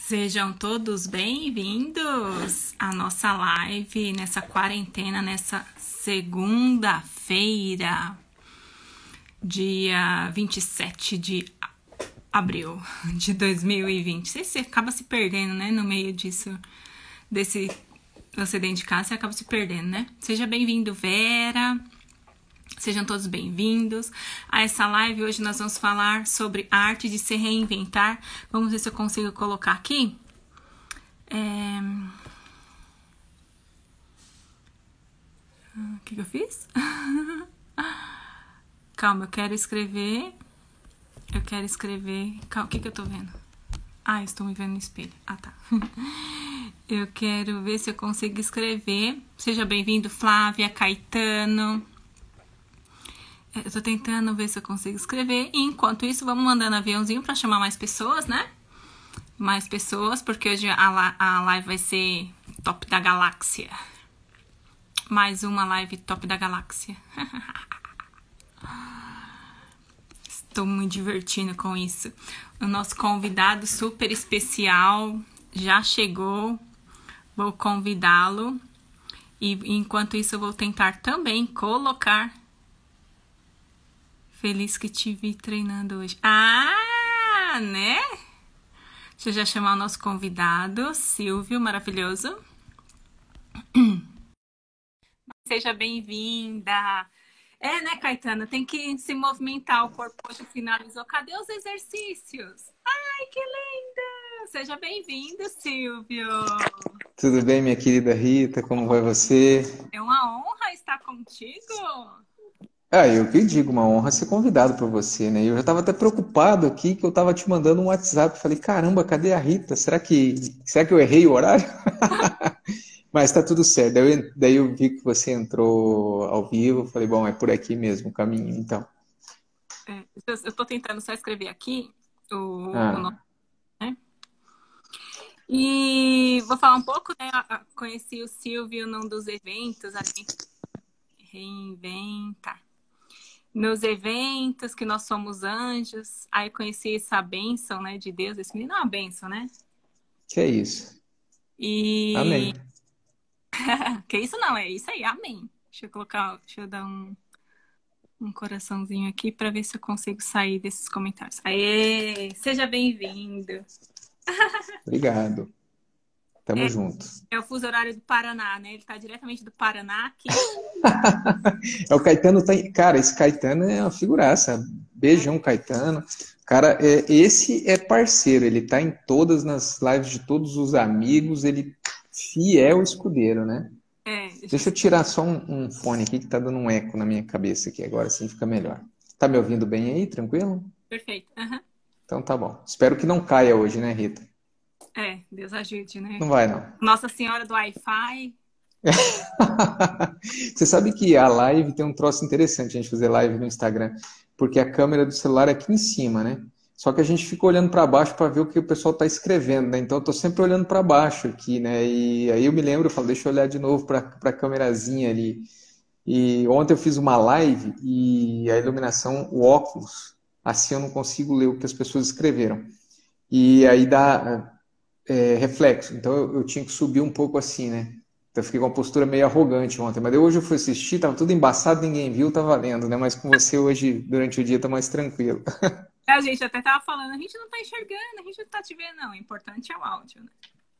Sejam todos bem-vindos à nossa live nessa quarentena, nessa segunda-feira, dia 27 de abril de 2020. Você acaba se perdendo, né? No meio disso, desse você dentro de casa, você acaba se perdendo, né? Seja bem-vindo, Vera. Sejam todos bem-vindos a essa live. Hoje nós vamos falar sobre a arte de se reinventar. Vamos ver se eu consigo colocar aqui. O que eu fiz? Calma, eu quero escrever. Calma, o que eu tô vendo? Ah, eu estou me vendo no espelho. Ah, tá. Eu quero ver se eu consigo escrever. Seja bem-vindo, Flávia, Caetano. Eu tô tentando ver se eu consigo escrever. E enquanto isso, vamos mandando aviãozinho pra chamar mais pessoas, né? Mais pessoas, porque hoje a live vai ser top da galáxia. Mais uma live top da galáxia. Estou me divertindo com isso. O nosso convidado super especial já chegou. Vou convidá-lo. E enquanto isso, eu vou tentar também colocar... Feliz que te vi treinando hoje. Ah, né? Deixa eu já chamar o nosso convidado, Silvio, maravilhoso. Seja bem-vinda. Né, Caetano? Tem que se movimentar. O corpo hoje finalizou. Cadê os exercícios? Ai, que lindo! Seja bem-vindo, Silvio. Tudo bem, minha querida Rita? Como vai você? É uma honra estar contigo. Eu que digo, uma honra ser convidado por você, né? Eu já estava até preocupado aqui que eu estava te mandando um WhatsApp. Falei, caramba, cadê a Rita? Será que eu errei o horário? Mas tá tudo certo. Daí eu vi que você entrou ao vivo. Falei, bom, é por aqui mesmo o caminho, então. Eu tô tentando só escrever aqui o nome, Ah, né? E vou falar um pouco, né? Conheci o Silvio num dos eventos, a gente reinventa. Nos eventos que nós somos anjos, aí conheci essa bênção, né, de Deus. Esse menino é uma bênção, né? que é isso? E Amém. que isso não, é isso aí, amém. Deixa eu dar um coraçãozinho aqui para ver se eu consigo sair desses comentários. Aê, seja bem-vindo. Obrigado. Tamo É, junto. é o fuso horário do Paraná, né? Ele tá diretamente do Paraná aqui. O Caetano tá. Cara, esse Caetano é uma figuraça. Beijão, Caetano. Cara, esse é parceiro. Ele tá em todas nas lives de todos os amigos. Ele fiel escudeiro, né? Deixa eu... Deixa eu tirar só um fone aqui que tá dando um eco na minha cabeça aqui. Agora sim fica melhor. Tá me ouvindo bem aí? Tranquilo? Perfeito. Uhum. Então tá bom. Espero que não caia hoje, né, Rita? Deus ajude, né? Não vai, não. Nossa Senhora do Wi-Fi. Você sabe que a live tem um troço interessante, a gente fazer live no Instagram, porque a câmera do celular é aqui em cima, né? Só que a gente fica olhando para baixo para ver o que o pessoal está escrevendo, né? Então eu tô sempre olhando para baixo aqui, né? E aí eu me lembro, eu falo, deixa eu olhar de novo para a câmerazinha ali. E ontem eu fiz uma live e a iluminação, o óculos, assim eu não consigo ler o que as pessoas escreveram. E aí dá reflexo. Então eu tinha que subir um pouco assim, né? Então eu fiquei com uma postura meio arrogante ontem. Mas hoje eu fui assistir, tava tudo embaçado, ninguém viu, tá valendo, né? Mas com você hoje, durante o dia, tá mais tranquilo. A gente até tava falando, a gente não tá enxergando, a gente não tá te vendo, não. O importante é o áudio, né?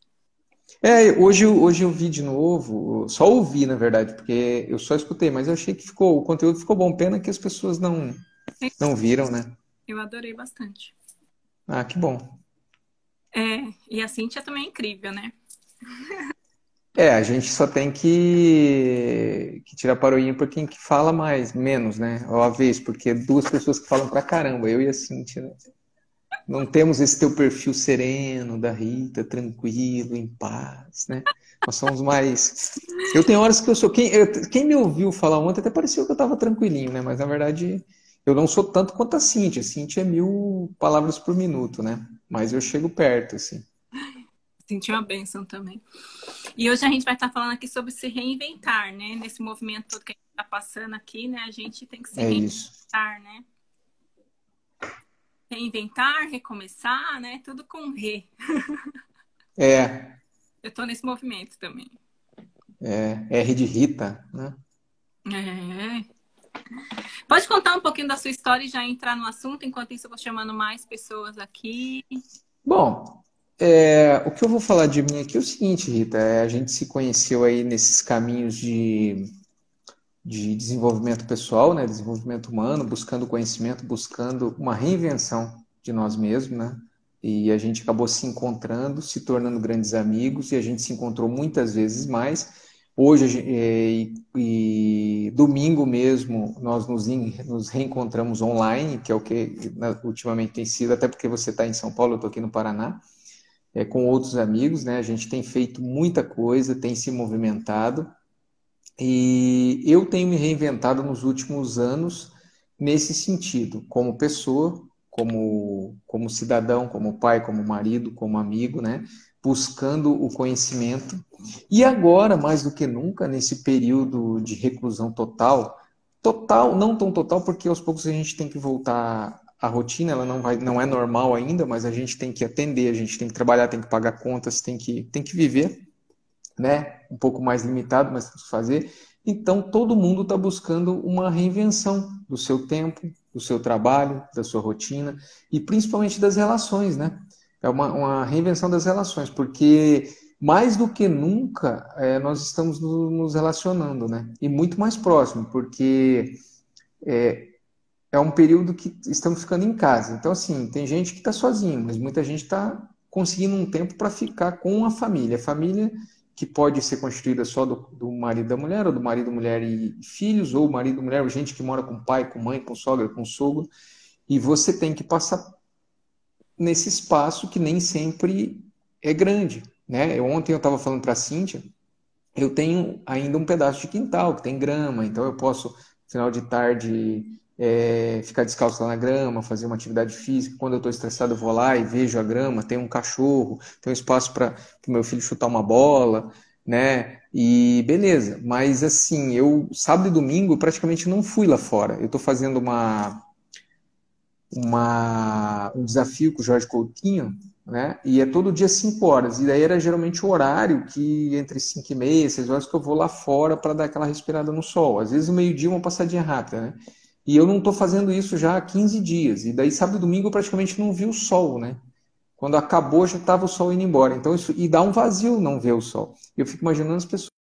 Hoje eu vi de novo, só ouvi, na verdade, porque eu só escutei, mas eu achei que o conteúdo ficou bom. Pena que as pessoas não viram, né? Eu adorei bastante. Ah, que bom. E a Cíntia também é incrível, né? A gente só tem que tirar paroinha por quem que fala mais, menos, né? Ó, a vez, porque duas pessoas que falam pra caramba, eu e a Cintia, né? Não temos esse teu perfil sereno da Rita, tranquilo, em paz, né? Nós somos mais. Eu tenho horas que eu sou. Quem me ouviu falar ontem até pareceu que eu tava tranquilinho, né? Mas na verdade eu não sou tanto quanto a Cintia. A Cintia é 1.000 palavras por minuto, né? Mas eu chego perto, assim. Senti uma bênção também. E hoje a gente vai estar falando aqui sobre se reinventar, né? Nesse movimento todo que a gente está passando aqui, né? A gente tem que se É isso. reinventar, né? Reinventar, recomeçar, né? Tudo com re. É, Eu tô nesse movimento também. R de Rita, né? É. Pode contar um pouquinho da sua história e já entrar no assunto? Enquanto isso, eu vou chamando mais pessoas aqui. Bom, o que eu vou falar de mim aqui é o seguinte, Rita, a gente se conheceu aí nesses caminhos de desenvolvimento pessoal, né? Desenvolvimento humano, buscando conhecimento, buscando uma reinvenção de nós mesmos, né? E a gente acabou se encontrando, se tornando grandes amigos, e a gente se encontrou muitas vezes mais. Hoje, e domingo mesmo, nós nos reencontramos online, que é o que ultimamente tem sido, até porque você está em São Paulo, eu estou aqui no Paraná, com outros amigos, né? A gente tem feito muita coisa, tem se movimentado, e eu tenho me reinventado nos últimos anos nesse sentido, como pessoa, como cidadão, como pai, como marido, como amigo, né? Buscando o conhecimento. E agora, mais do que nunca, nesse período de reclusão total, total, não tão total, porque aos poucos a gente tem que voltar à rotina, ela não é normal ainda, mas a gente tem que atender, a gente tem que trabalhar, tem que pagar contas, tem que viver, né? Um pouco mais limitado, mas tem que fazer. Então, todo mundo está buscando uma reinvenção do seu tempo, do seu trabalho, da sua rotina e principalmente das relações, né? É uma reinvenção das relações, porque mais do que nunca nós estamos nos relacionando, né? E muito mais próximo, porque é um período que estamos ficando em casa. Então, assim, tem gente que está sozinho, mas muita gente está conseguindo um tempo para ficar com a família. A família que pode ser constituída só do marido e da mulher, ou do marido, mulher e filhos, ou marido, mulher, ou gente que mora com pai, com mãe, com sogra, com sogro. E você tem que passar nesse espaço que nem sempre é grande, né? Ontem eu estava falando para a Cíntia, eu tenho ainda um pedaço de quintal que tem grama, então eu posso, final de tarde, ficar descalço lá na grama, fazer uma atividade física. Quando eu estou estressado, eu vou lá e vejo a grama, tem um cachorro, tem um espaço para o meu filho chutar uma bola, né? E beleza, mas assim, eu sábado e domingo eu praticamente não fui lá fora. Eu estou fazendo um desafio com o Jorge Coutinho, né? E é todo dia 5 horas. E daí era geralmente o horário que entre 5 e meia, 6 horas que eu vou lá fora para dar aquela respirada no sol. Às vezes, o meio-dia, uma passadinha rápida, né? E eu não estou fazendo isso já há 15 dias. E daí, sábado e domingo, eu praticamente não vi o sol, né? Quando acabou, já estava o sol indo embora. Então, isso. E dá um vazio não ver o sol. Eu fico imaginando as pessoas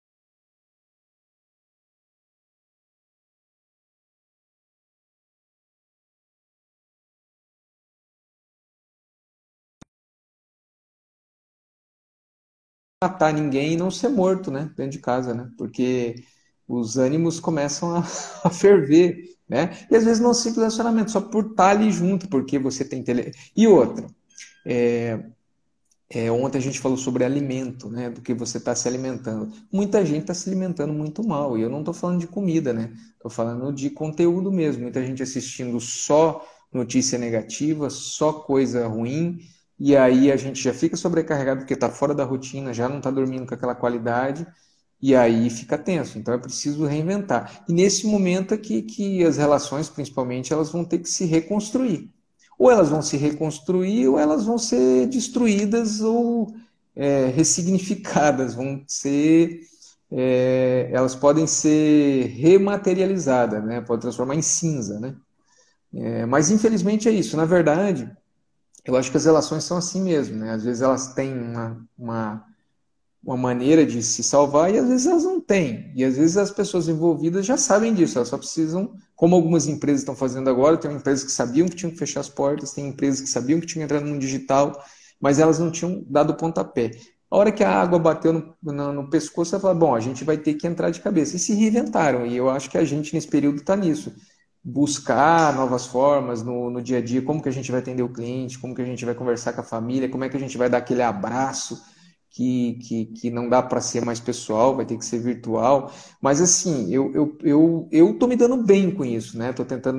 matar ninguém e não ser morto, né? Dentro de casa, né? Porque os ânimos começam a, a ferver, né? E às vezes não é simples relacionamento, só por estar ali junto, porque você tem tele... E outra, ontem a gente falou sobre alimento, né? Do que você está se alimentando. Muita gente está se alimentando muito mal, e eu não estou falando de comida, né? Estou falando de conteúdo mesmo. Muita gente assistindo só notícia negativa, só coisa ruim, e aí a gente já fica sobrecarregado porque está fora da rotina, já não está dormindo com aquela qualidade, e aí fica tenso. Então é preciso reinventar. E nesse momento é que as relações, principalmente, elas vão ter que se reconstruir. Ou elas vão se reconstruir, ou elas vão ser destruídas ou ressignificadas, elas podem ser rematerializadas, né? Pode transformar em cinza, né? Mas infelizmente é isso. Na verdade, eu acho que as relações são assim mesmo, né? Às vezes elas têm uma maneira de se salvar e às vezes elas não têm. E às vezes as pessoas envolvidas já sabem disso, elas só precisam, como algumas empresas estão fazendo agora, tem empresas que sabiam que tinham que fechar as portas, tem empresas que sabiam que tinham que entrar no mundo digital, mas elas não tinham dado o pontapé. A hora que a água bateu no pescoço, ela fala, bom, a gente vai ter que entrar de cabeça. E se reinventaram, e eu acho que a gente nesse período está nisso. Buscar novas formas no dia a dia, como que a gente vai atender o cliente, como que a gente vai conversar com a família, como é que a gente vai dar aquele abraço, que não dá para ser mais pessoal, vai ter que ser virtual. Mas assim, eu tô me dando bem com isso, né? Tô tentando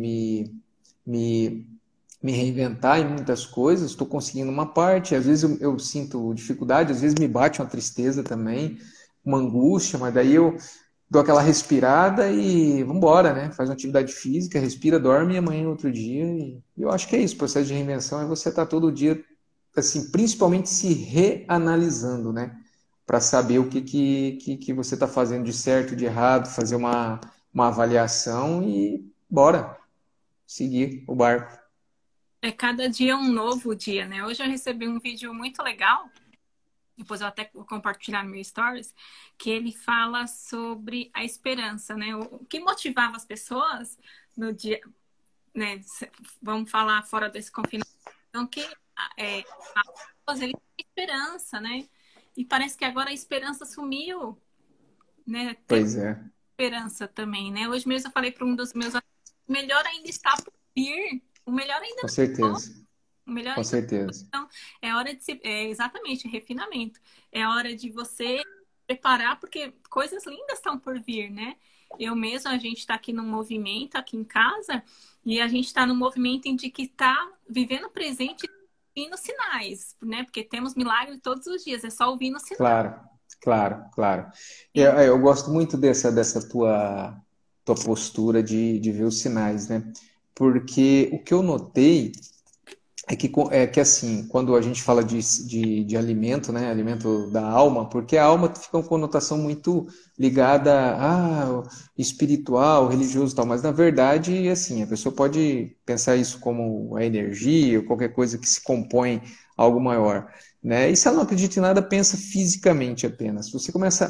me, me reinventar em muitas coisas, estou conseguindo uma parte, às vezes eu sinto dificuldade, às vezes me bate uma tristeza também, uma angústia, mas daí eu dou aquela respirada e vamos embora, né? Faz uma atividade física, respira, dorme e amanhã é outro dia. E eu acho que é isso, o processo de reinvenção é você estar todo dia assim, principalmente se reanalisando, né? Para saber o que você está fazendo de certo, de errado, fazer uma avaliação e bora seguir o barco. É cada dia um novo dia, né? Hoje eu recebi um vídeo muito legal, depois eu até vou compartilhar no meu stories, que ele fala sobre a esperança, né? O que motivava as pessoas no dia, né? Vamos falar fora desse confinamento, então, que as pessoas, eles têm esperança, né? E parece que agora a esperança sumiu, né? Ter Pois é, esperança também, né? Hoje mesmo eu falei para um dos meus amigos, o melhor ainda está por vir, o melhor ainda com não chegou, certeza, o melhor com ainda. certeza. Então, é hora de se. É exatamente, refinamento. É hora de você preparar, porque coisas lindas estão por vir, né? Eu mesma, a gente está aqui no movimento, aqui em casa, e a gente está no movimento de que está vivendo o presente e nos sinais, né? Porque temos milagre todos os dias, é só ouvir no sinal. Claro, claro, claro. Eu gosto muito dessa tua postura de ver os sinais, né? Porque o que eu notei é que assim, quando a gente fala de alimento, né? Alimento da alma, porque a alma fica uma conotação muito ligada a espiritual, religioso e tal, mas na verdade, assim, a pessoa pode pensar isso como a energia ou qualquer coisa que se compõe algo maior, né? E se ela não acredita em nada, pensa fisicamente apenas. Se você começa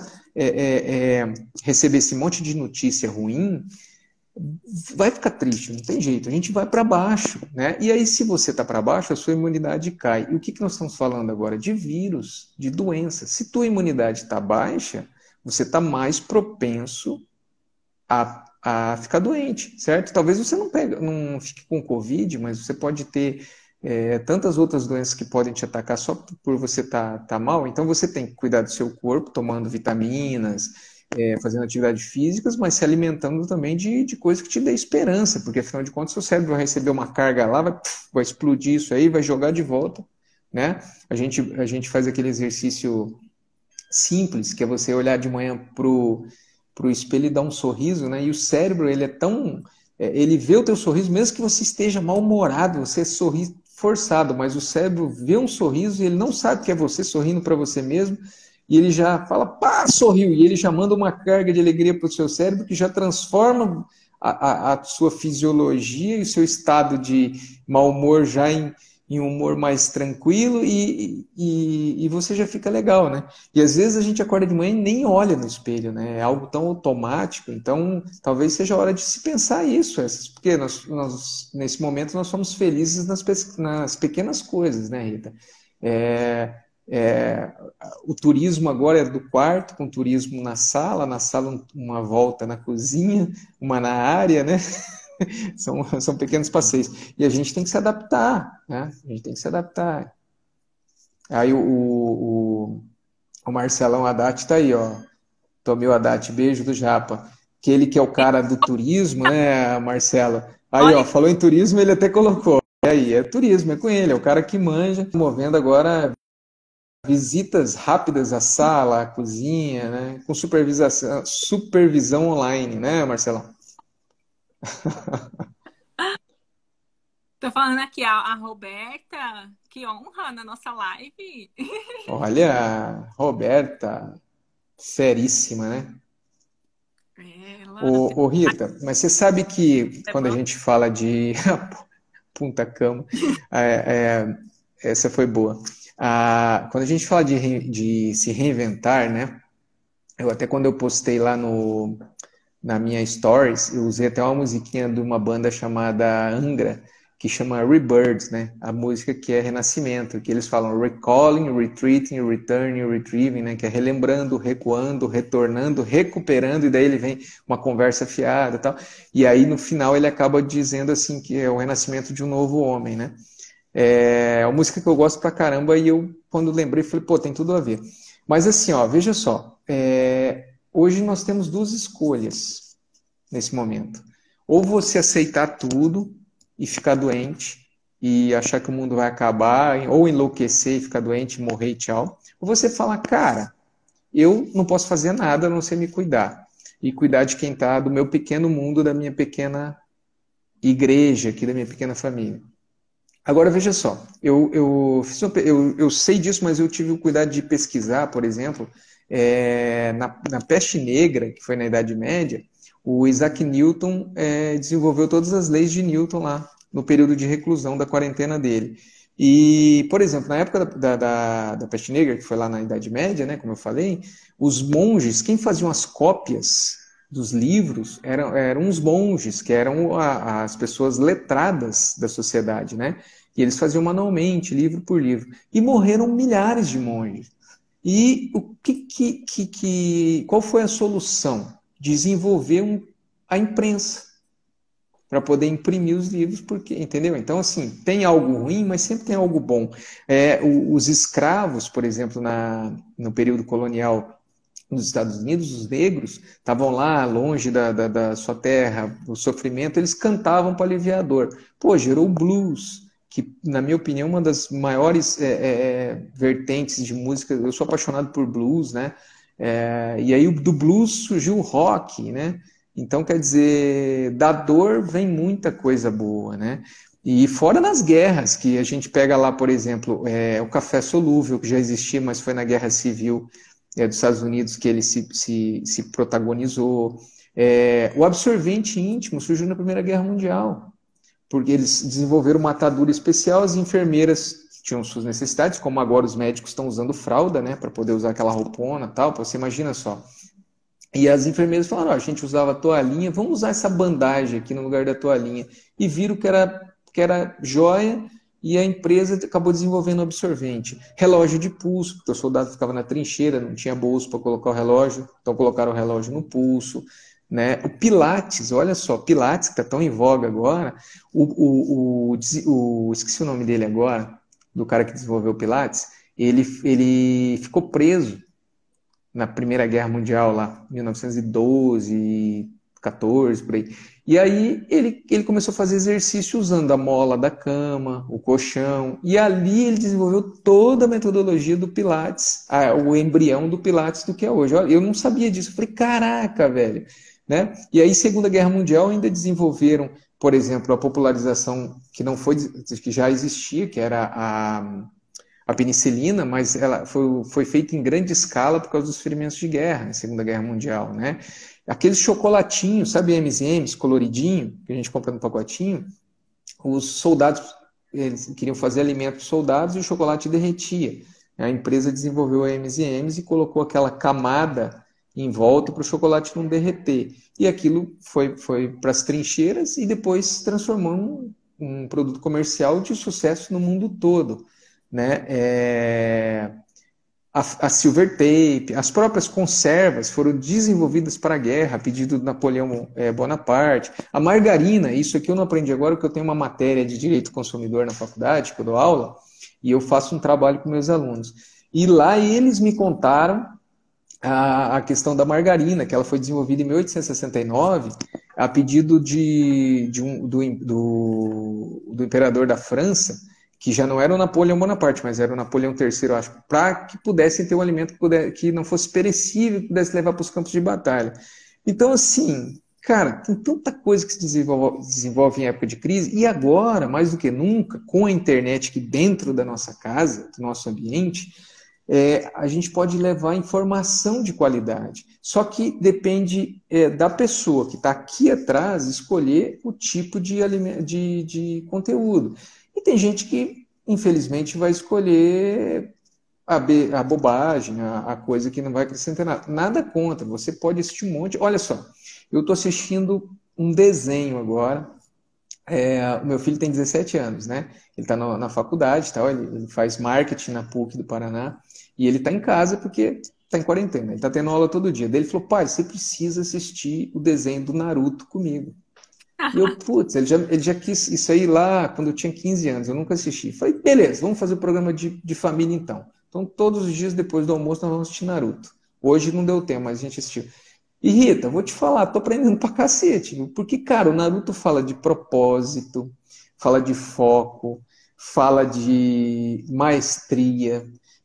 a receber esse monte de notícia ruim, vai ficar triste, não tem jeito, a gente vai para baixo, né? E aí, se você está para baixo, a sua imunidade cai. E o que nós estamos falando agora? De vírus, de doença. Se tua imunidade está baixa, você está mais propenso a ficar doente, certo? Talvez você não fique com Covid, mas você pode ter tantas outras doenças que podem te atacar só por você tá mal. Então você tem que cuidar do seu corpo, tomando vitaminas, fazendo atividades físicas, mas se alimentando também de coisas que te dê esperança, porque afinal de contas seu cérebro vai receber uma carga lá, vai explodir isso aí, vai jogar de volta, né? A gente faz aquele exercício simples, que é você olhar de manhã pro espelho e dar um sorriso, né? E o cérebro, ele é tão... ele vê o teu sorriso, mesmo que você esteja mal-humorado, você sorri forçado, mas o cérebro vê um sorriso e ele não sabe que é você sorrindo para você mesmo, e ele já fala, pá, sorriu, e ele já manda uma carga de alegria para o seu cérebro que já transforma a sua fisiologia e o seu estado de mau humor já em um humor mais tranquilo e você já fica legal, né? E às vezes a gente acorda de manhã e nem olha no espelho, né? É algo tão automático, então talvez seja a hora de se pensar isso, porque nesse momento nós somos felizes nas pequenas coisas, né, Rita? O turismo agora é do quarto, com turismo na sala uma volta na cozinha, uma na área, né? São pequenos passeios. E a gente tem que se adaptar, né? A gente tem que se adaptar. Aí o Marcelão Haddad tá aí, ó. Tomeu Haddad, beijo do Japa. Aquele que é o cara do turismo, né, Marcelo? Aí, ó, falou em turismo, ele até colocou. E aí, é turismo, é com ele, é o cara que manja, movendo agora visitas rápidas à sala, à cozinha, né? Com supervisão online, né, Marcelão? Tô falando aqui, a Roberta, que honra na nossa live. Olha, Roberta, seríssima, né? Ela Ô, Rita, mas você sabe que é quando a boa. gente fala de Punta Cama, essa foi boa. Quando a gente fala de se reinventar, né? Até quando eu postei lá na minha stories, eu usei até uma musiquinha de uma banda chamada Angra, que chama Rebirth, né? A música que é Renascimento, que eles falam recalling, retreating, returning, retrieving, né? Que é relembrando, recuando, retornando, recuperando, e daí ele vem uma conversa fiada e tal. E aí no final ele acaba dizendo assim que é o renascimento de um novo homem, né? É uma música que eu gosto pra caramba e eu, quando lembrei, falei, pô, tem tudo a ver. Mas assim, ó, veja só, hoje nós temos duas escolhas nesse momento. Ou você aceitar tudo e ficar doente e achar que o mundo vai acabar, ou enlouquecer e ficar doente, morrer e tchau. Ou você falar, cara, eu não posso fazer nada a não ser me cuidar. E cuidar de quem está do meu pequeno mundo, da minha pequena igreja aqui, da minha pequena família. Agora veja só, eu sei disso, mas eu tive o cuidado de pesquisar, por exemplo, na Peste Negra, que foi na Idade Média, o Isaac Newton desenvolveu todas as leis de Newton lá, no período de reclusão da quarentena dele. E, por exemplo, na época da Peste Negra, que foi lá na Idade Média, né, como eu falei, os monges, quem faziam as cópias dos livros eram os monges, que eram as pessoas letradas da sociedade, né? E eles faziam manualmente, livro por livro. E morreram milhares de monges. E qual foi a solução? Desenvolver a imprensa para poder imprimir os livros, porque, entendeu? Então, assim, tem algo ruim, mas sempre tem algo bom. Os escravos, por exemplo, no período colonial nos Estados Unidos, os negros estavam lá, longe da sua terra, o sofrimento, eles cantavam para aliviar a dor. Pô, gerou o blues, que, na minha opinião, uma das maiores vertentes de música. Eu sou apaixonado por blues, né? E aí do blues surgiu o rock, né? Então, quer dizer, da dor vem muita coisa boa, né? E fora nas guerras, que a gente pega lá, por exemplo, o café solúvel, que já existia, mas foi na Guerra Civil dos Estados Unidos que ele se protagonizou. O absorvente íntimo surgiu na Primeira Guerra Mundial, porque eles desenvolveram uma atadura especial, as enfermeiras tinham suas necessidades, como agora os médicos estão usando fralda, né, para poder usar aquela roupona e tal, você imagina só. E as enfermeiras falaram, a gente usava toalhinha, vamos usar essa bandagem aqui no lugar da toalhinha. E viram que era joia, e a empresa acabou desenvolvendo absorvente. Relógio de pulso, porque o soldado ficava na trincheira, não tinha bolso para colocar o relógio, então colocaram o relógio no pulso. Né? O Pilates, olha só, Pilates, que está tão em voga agora, esqueci o nome dele agora, do cara que desenvolveu o Pilates, ele ficou preso na Primeira Guerra Mundial, lá, 1912, 14, por aí. E aí ele começou a fazer exercício usando a mola da cama, o colchão, e ali ele desenvolveu toda a metodologia do Pilates, o embrião do Pilates do que é hoje. Eu não sabia disso, eu falei, caraca, velho. Né? E aí, Segunda Guerra Mundial, ainda desenvolveram, por exemplo, a popularização que já existia, que era a penicilina, mas ela foi feita em grande escala por causa dos ferimentos de guerra, na Segunda Guerra Mundial, né? Aqueles chocolatinhos, sabe, M&M's coloridinho, que a gente compra no pacotinho, os soldados, eles queriam fazer alimento para os soldados e o chocolate derretia. A empresa desenvolveu a M&M's e colocou aquela camada em volta para o chocolate não derreter. E aquilo foi para as trincheiras e depois se transformou em um produto comercial de sucesso no mundo todo. Né? A silver tape, as próprias conservas foram desenvolvidas para a guerra, a pedido do Napoleão Bonaparte. A margarina, isso aqui eu não aprendi agora, porque eu tenho uma matéria de direito do consumidor na faculdade, que eu dou aula, e eu faço um trabalho com meus alunos. E lá eles me contaram a questão da margarina, que ela foi desenvolvida em 1869, a pedido do imperador da França, que já não era o Napoleão Bonaparte, mas era o Napoleão III, eu acho, para que pudessem ter um alimento que não fosse perecível e pudesse levar para os campos de batalha. Então, assim, cara, tem tanta coisa que se desenvolve em época de crise, e agora, mais do que nunca, com a internet aqui dentro da nossa casa, do nosso ambiente, a gente pode levar informação de qualidade. Só que depende da pessoa que está aqui atrás escolher o tipo de conteúdo. E tem gente que, infelizmente, vai escolher a bobagem, a coisa que não vai acrescentar nada. Nada contra, você pode assistir um monte. Olha só, eu estou assistindo um desenho agora. O meu filho tem 17 anos, né? Ele está na faculdade, tal, ele faz marketing na PUC do Paraná, e ele está em casa porque está em quarentena, ele está tendo aula todo dia. Daí ele falou, pai, você precisa assistir o desenho do Naruto comigo. E eu, putz, ele já quis isso aí lá quando eu tinha 15 anos, eu nunca assisti. Falei, beleza, vamos fazer o programa de família então. Então, todos os dias depois do almoço, nós vamos assistir Naruto. Hoje não deu tempo, mas a gente assistiu. E Rita, vou te falar, tô aprendendo pra cacete, viu? Porque, cara, o Naruto fala de propósito, fala de foco, fala de maestria,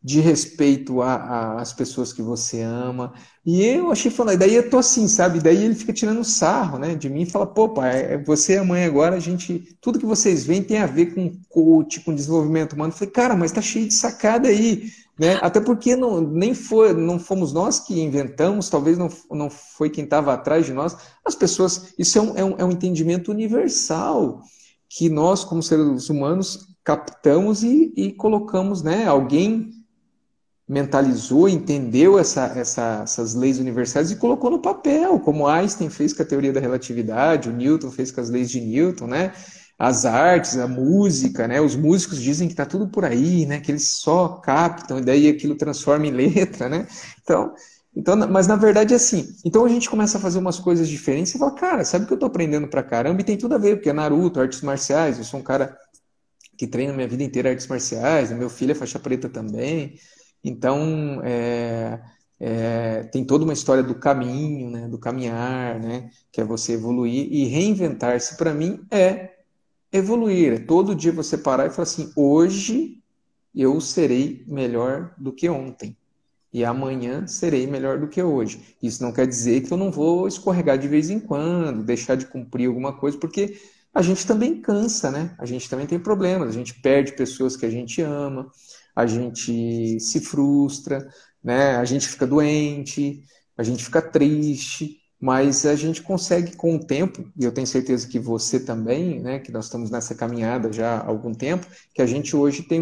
de respeito às pessoas que você ama. E eu achei falando, daí eu tô assim, sabe? Daí ele fica tirando sarro, né, de mim e fala, pô, pai, você e a mãe agora, a gente, tudo que vocês veem tem a ver com coach, com desenvolvimento humano. Eu falei, cara, mas tá cheio de sacada aí, né? Até porque não fomos nós que inventamos, talvez não foi quem estava atrás de nós. As pessoas, isso é um entendimento universal que nós, como seres humanos, captamos e colocamos, né? Alguém mentalizou, entendeu essas leis universais e colocou no papel, como Einstein fez com a teoria da relatividade, o Newton fez com as leis de Newton, né? As artes, a música, né? Os músicos dizem que está tudo por aí, né? Que eles só captam e daí aquilo transforma em letra, né? Então, mas na verdade é assim. Então a gente começa a fazer umas coisas diferentes e fala, cara, sabe o que eu estou aprendendo pra caramba? E tem tudo a ver, porque é Naruto, artes marciais, eu sou um cara que treina minha vida inteira artes marciais, meu filho é faixa preta também. Então, tem toda uma história do caminho, né, do caminhar, né, que é você evoluir e reinventar-se. Para mim, é evoluir. É todo dia você parar e falar assim: hoje eu serei melhor do que ontem. E amanhã serei melhor do que hoje. Isso não quer dizer que eu não vou escorregar de vez em quando, deixar de cumprir alguma coisa, porque a gente também cansa, né? A gente também tem problemas, a gente perde pessoas que a gente ama, a gente se frustra, né? A gente fica doente, a gente fica triste, mas a gente consegue com o tempo, e eu tenho certeza que você também, né? Que nós estamos nessa caminhada já há algum tempo, que a gente hoje tem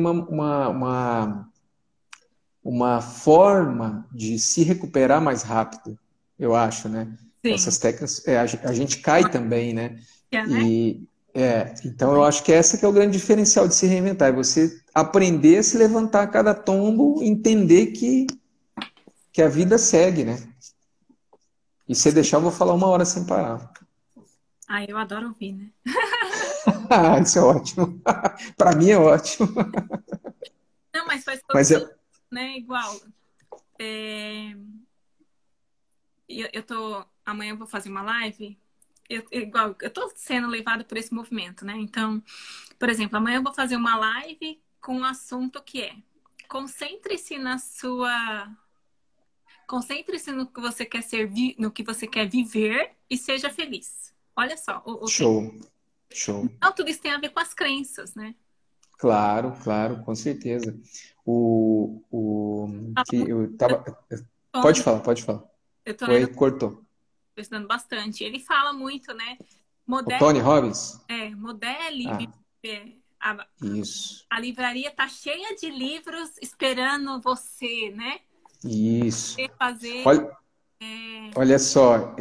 uma forma de se recuperar mais rápido, eu acho, né? Sim. Essas técnicas, a gente cai também, né? É, né? E então eu acho que essa que é o grande diferencial de se reinventar, é você aprender a se levantar a cada tombo, entender que a vida segue, né? E se deixar, eu vou falar 1 hora sem parar. Ah, eu adoro ouvir, né? Ah, isso é ótimo. Para mim é ótimo. Não, mas faz todo Mas sentido, né? Igual. é, Amanhã eu vou fazer uma live. Igual, eu tô sendo levada por esse movimento, né? Então, por exemplo, amanhã eu vou fazer uma live com um assunto que é: concentre-se na sua. Concentre-se no que você quer ser, no que você quer viver e seja feliz. Olha só, o tema. show, show. Então, tudo isso tem a ver com as crenças, né? Claro, claro, com certeza. Que eu tava. Pode Tony, falar, pode falar. eu tô lendo, Oi, cortou. tô estudando bastante. Ele fala muito, né? O Modele, Tony Robbins? modele, Ah, a, isso, a livraria tá cheia de livros esperando você, né? isso. Você fazer. Olha, olha só,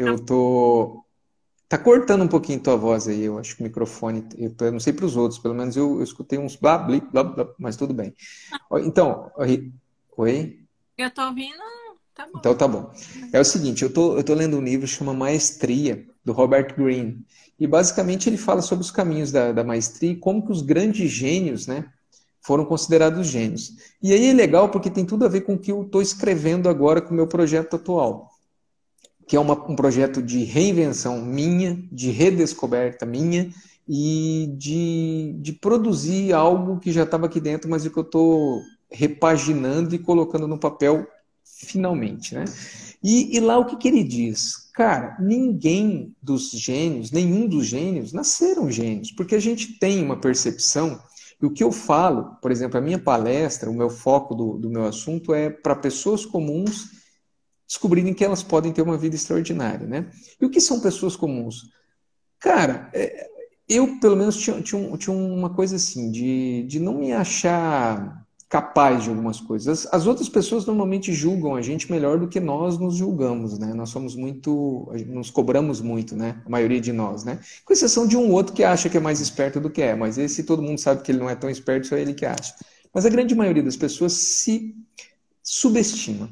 Tá cortando um pouquinho tua voz aí, eu acho que o microfone. Eu não sei para os outros, pelo menos eu escutei uns blá, blá, blá, blá, mas tudo bem. Então, oi? Eu tô ouvindo, tá bom. Então tá bom. É o seguinte, eu tô lendo um livro que chama Maestria, do Robert Greene. E basicamente ele fala sobre os caminhos da maestria e como que os grandes gênios, né, foram considerados gênios. E aí é legal porque tem tudo a ver com o que eu estou escrevendo agora com o meu projeto atual, que é um projeto de reinvenção minha, de redescoberta minha e de produzir algo que já estava aqui dentro, mas que eu estou repaginando e colocando no papel finalmente, né? E lá o que ele diz? Cara, ninguém dos gênios, nenhum dos gênios nasceram gênios, porque a gente tem uma percepção, e o que eu falo, por exemplo, a minha palestra, o meu foco do meu assunto é para pessoas comuns descobrirem que elas podem ter uma vida extraordinária, né? E o que são pessoas comuns? Cara, eu pelo menos tinha uma coisa assim, de não me achar capaz de algumas coisas. As outras pessoas normalmente julgam a gente melhor do que nós nos julgamos, né? Nós somos muito, nos cobramos muito, né? A maioria de nós, né? Com exceção de um outro que acha que é mais esperto do que é, mas esse todo mundo sabe que ele não é tão esperto, só ele que acha. Mas a grande maioria das pessoas se subestima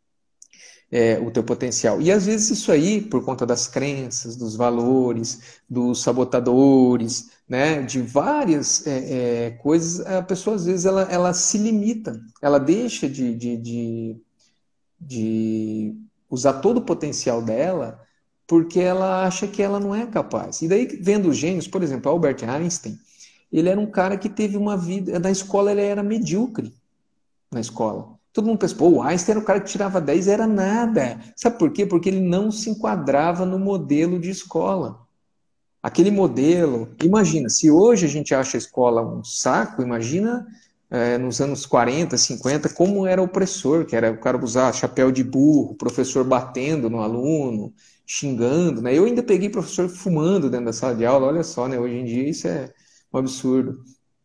o teu potencial. E às vezes isso aí, por conta das crenças, dos valores, dos sabotadores, né, de várias coisas, a pessoa às vezes ela se limita, ela deixa de usar todo o potencial dela porque ela acha que ela não é capaz. E daí, vendo os gênios, por exemplo, Albert Einstein, ele era um cara que teve uma vida, na escola ele era medíocre, na escola. Todo mundo pensa, pô, o Einstein era o cara que tirava 10, era nada. Sabe por quê? Porque ele não se enquadrava no modelo de escola. Aquele modelo, imagina, se hoje a gente acha a escola um saco, imagina nos anos 40, 50, como era opressor, que era o cara usar chapéu de burro, o professor batendo no aluno, xingando, né? Eu ainda peguei professor fumando dentro da sala de aula, olha só, né? Hoje em dia isso é um absurdo.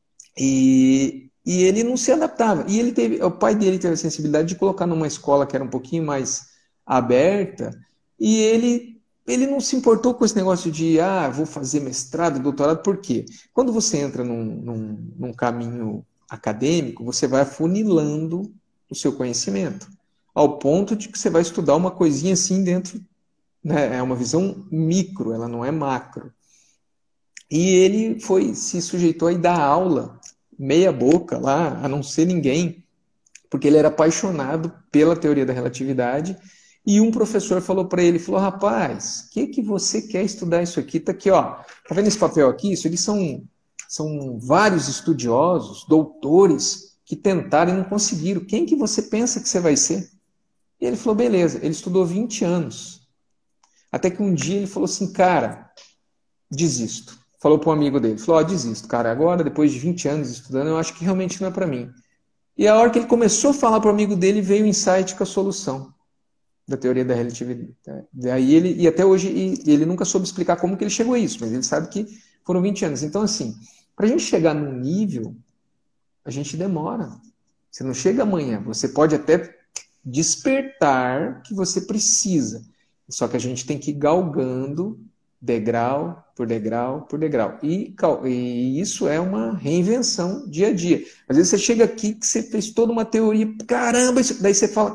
E ele não se adaptava. E ele teve, o pai dele teve a sensibilidade de colocar numa escola que era um pouquinho mais aberta, e ele não se importou com esse negócio de, vou fazer mestrado, doutorado, por quê? Quando você entra num caminho acadêmico, você vai afunilando o seu conhecimento, ao ponto de que você vai estudar uma coisinha assim dentro, né? É uma visão micro, ela não é macro. E ele se sujeitou a ir dar aula, meia boca lá, a não ser ninguém, porque ele era apaixonado pela teoria da relatividade. E um professor falou para ele, falou, rapaz, o que você quer estudar isso aqui? Tá aqui, ó, tá vendo esse papel aqui? Isso, eles são vários estudiosos, doutores, que tentaram e não conseguiram. Quem que você pensa que você vai ser? E ele falou, beleza. Ele estudou 20 anos. Até que um dia ele falou assim, cara, desisto. Falou para um amigo dele, falou, desisto, cara, agora, depois de 20 anos estudando, eu acho que realmente não é para mim. E a hora que ele começou a falar para o amigo dele, veio o insight com a solução da teoria da relatividade. Daí e até hoje, ele nunca soube explicar como que ele chegou a isso, mas ele sabe que foram 20 anos. Então, assim, para a gente chegar num nível, a gente demora. Você não chega amanhã, você pode até despertar que você precisa. Só que a gente tem que ir galgando degrau por degrau por degrau. E isso é uma reinvenção dia a dia. Às vezes você chega aqui que você fez toda uma teoria, caramba, daí você fala,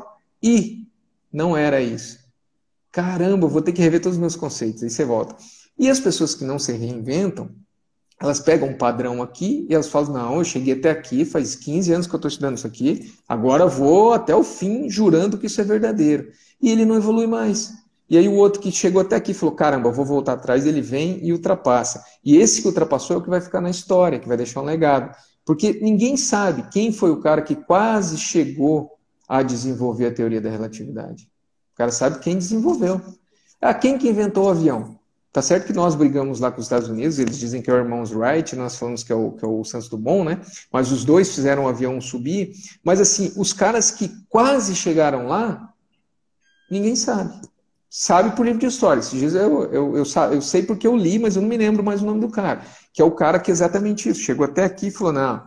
não era isso. Caramba, eu vou ter que rever todos os meus conceitos. Aí você volta. E as pessoas que não se reinventam, elas pegam um padrão aqui e elas falam, não, eu cheguei até aqui, faz 15 anos que eu estou estudando isso aqui, agora eu vou até o fim jurando que isso é verdadeiro. E ele não evolui mais. E aí o outro que chegou até aqui falou, caramba, eu vou voltar atrás, ele vem e ultrapassa. E esse que ultrapassou é o que vai ficar na história, que vai deixar um legado. Porque ninguém sabe quem foi o cara que quase chegou a desenvolver a teoria da relatividade. O cara sabe quem desenvolveu. Quem que inventou o avião? Tá certo que nós brigamos lá com os Estados Unidos, eles dizem que é o irmãos Wright, nós falamos que é o Santos Dumont, né? Mas os dois fizeram o avião subir. Mas assim, os caras que quase chegaram lá, ninguém sabe. Sabe por livro de história. Esses dias eu sei porque eu li, mas eu não me lembro mais o nome do cara. Que é o cara que é exatamente isso. Chegou até aqui e falou, não,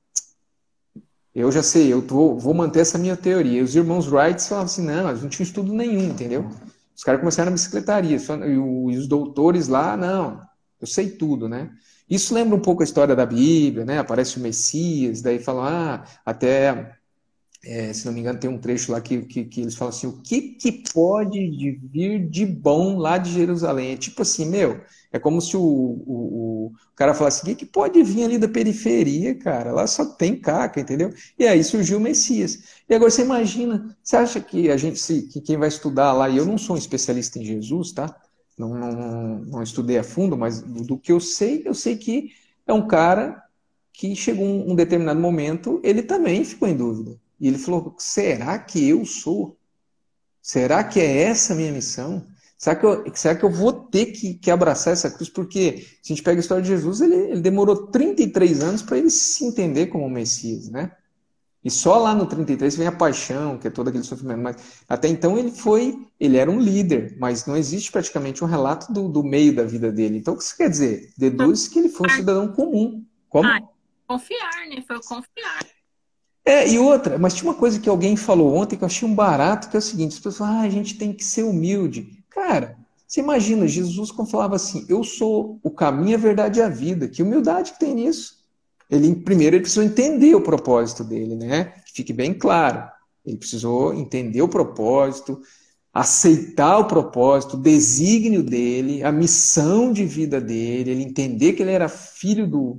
eu já sei, vou manter essa minha teoria. E os irmãos Wright falavam assim, não, eles não tinham estudo nenhum, entendeu? Os caras começaram na bicicletaria. E os doutores lá, não, eu sei tudo, né? Isso lembra um pouco a história da Bíblia, né? Aparece o Messias, daí falam, até... se não me engano, tem um trecho lá que eles falam assim, o que pode vir de bom lá de Jerusalém? É tipo assim, é como se o cara falasse, o que pode vir ali da periferia, cara? Lá só tem caca, entendeu? E aí surgiu o Messias. E agora você imagina, você acha que que quem vai estudar lá, e eu não sou um especialista em Jesus, tá? Não estudei a fundo, mas do que eu sei que é um cara que chegou um determinado momento, ele também ficou em dúvida. E ele falou, será que eu sou? Será que é essa a minha missão? Será que eu vou ter que abraçar essa cruz? Porque se a gente pega a história de Jesus, ele demorou 33 anos para ele se entender como Messias, né? E só lá no 33 vem a paixão, que é todo aquele sofrimento. Mas até então ele era um líder, mas não existe praticamente um relato do meio da vida dele. Então o que isso quer dizer? Deduz que ele foi um cidadão comum. Como? Confiar, né? Foi confiar. E outra, mas tinha uma coisa que alguém falou ontem que eu achei um barato, que é o seguinte, as pessoas falam, a gente tem que ser humilde. Cara, você imagina, Jesus quando falava assim, eu sou o caminho, a verdade e a vida. Que humildade que tem nisso? Primeiro ele precisou entender o propósito dele, né? Que fique bem claro. Ele precisou entender o propósito, aceitar o propósito, o desígnio dele, a missão de vida dele, ele entender que ele era filho do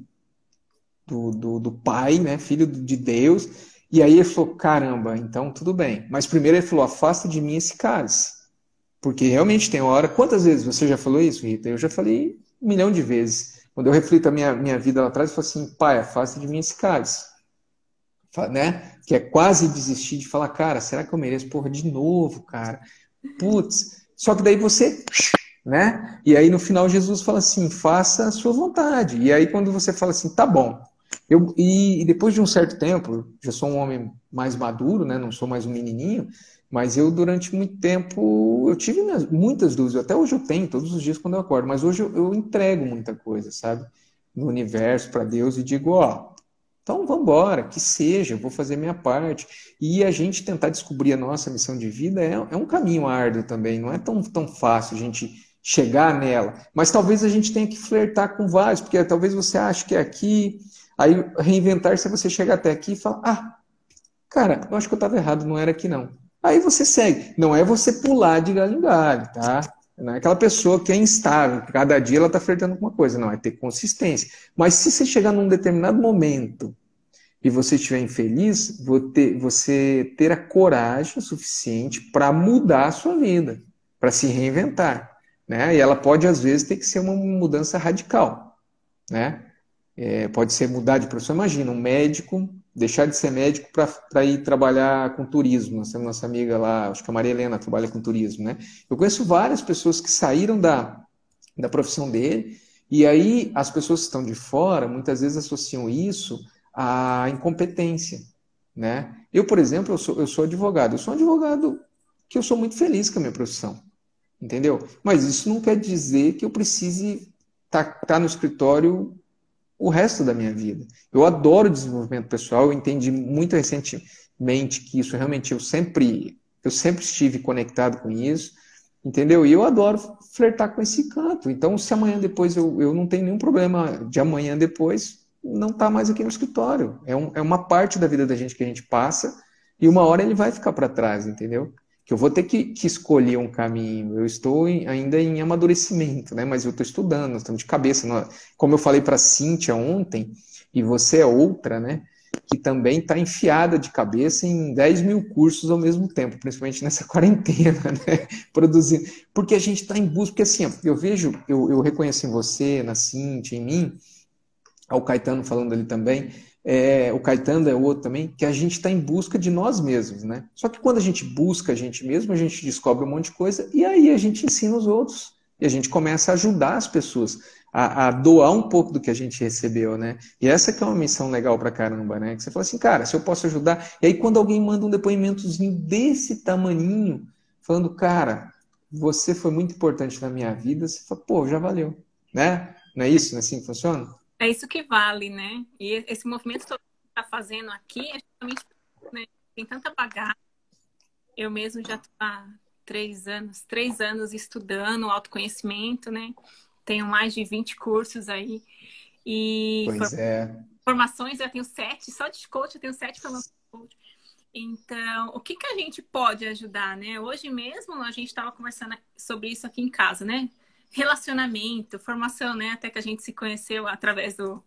Pai, né? Filho de Deus. E aí ele falou, caramba, então tudo bem. Mas primeiro ele falou, afasta de mim esse cálice. Porque realmente tem hora... Quantas vezes você já falou isso, Rita? Eu já falei 1 milhão de vezes. Quando eu reflito a minha vida lá atrás, eu falo assim, Pai, afasta de mim esse cálice. né? Que é quase desistir de falar, cara, será que eu mereço? Porra, de novo, cara. Putz. Só que daí você, né? E aí no final Jesus fala assim, faça a sua vontade. E aí quando você fala assim, tá bom. E depois de um certo tempo, já sou um homem mais maduro, né? Não sou mais um menininho, mas eu durante muito tempo, eu tive muitas dúvidas. Até hoje eu tenho, todos os dias quando eu acordo. Mas hoje eu entrego muita coisa, sabe? No universo, para Deus, e digo, ó, então vamos embora, que seja, eu vou fazer minha parte. E a gente tentar descobrir a nossa missão de vida é um caminho árduo também, não é tão fácil a gente chegar nela. Mas talvez a gente tenha que flertar com vários, porque talvez você ache que é aqui, aí reinventar-se é você chegar até aqui e falar, ah, cara, eu acho que eu estava errado, não era aqui não. Aí você segue. Não é você pular de galho em galho, tá? Não é aquela pessoa que é instável, que cada dia ela está flertando com uma coisa. Não, é ter consistência. Mas se você chegar num determinado momento e você estiver infeliz, você ter a coragem suficiente para mudar a sua vida, para se reinventar, né? E ela pode, às vezes, ter que ser uma mudança radical, né? Pode ser mudar de profissão. Imagina, um médico deixar de ser médico para ir trabalhar com turismo. Nós temos nossa amiga lá, acho que a Maria Helena trabalha com turismo, né? Eu conheço várias pessoas que saíram da profissão dele, e aí as pessoas que estão de fora, muitas vezes associam isso à incompetência, né? Eu, por exemplo, eu sou advogado. Eu sou um advogado que eu sou muito feliz com a minha profissão, entendeu? Mas isso não quer dizer que eu precise tá no escritório o resto da minha vida. Eu adoro desenvolvimento pessoal, eu entendi muito recentemente que isso realmente eu sempre estive conectado com isso, entendeu? E eu adoro flertar com esse canto. Então, se amanhã depois eu não tenho nenhum problema de amanhã depois não estar mais aqui no escritório. É uma parte da vida da gente que a gente passa e uma hora ele vai ficar para trás, entendeu? Que eu vou ter que escolher um caminho. Eu estou ainda em amadurecimento, né? Mas eu estou estudando, nós estamos de cabeça. Como eu falei para a Cíntia ontem, e você é outra, né? Que também está enfiada de cabeça em 10 mil cursos ao mesmo tempo, principalmente nessa quarentena, né? Produzindo. Porque a gente está em busca, porque assim, eu reconheço em você, na Cíntia, em mim, ao Caetano falando ali também, o Caetano é outro também, que a gente está em busca de nós mesmos, né? Só que quando a gente busca a gente mesmo, a gente descobre um monte de coisa e aí a gente ensina os outros. E a gente começa a ajudar as pessoas a doar um pouco do que a gente recebeu, né? E essa que é uma missão legal pra caramba, né? Que você fala assim, cara, se eu posso ajudar... E aí quando alguém manda um depoimentozinho desse tamaninho, falando, cara, você foi muito importante na minha vida, você fala, pô, já valeu, né? Não é isso? Não é assim que funciona? É isso que vale, né? E esse movimento que você está fazendo aqui é justamente, né? Tem tanta bagagem. Eu mesmo já estou há 3 anos estudando autoconhecimento, né? Tenho mais de 20 cursos aí. E Pois é. formações eu tenho 7, só de coach eu tenho 7 formações de coach. Então, o que a gente pode ajudar, né? Hoje mesmo a gente estava conversando sobre isso aqui em casa, né? Relacionamento, formação, né? Até que a gente se conheceu através do...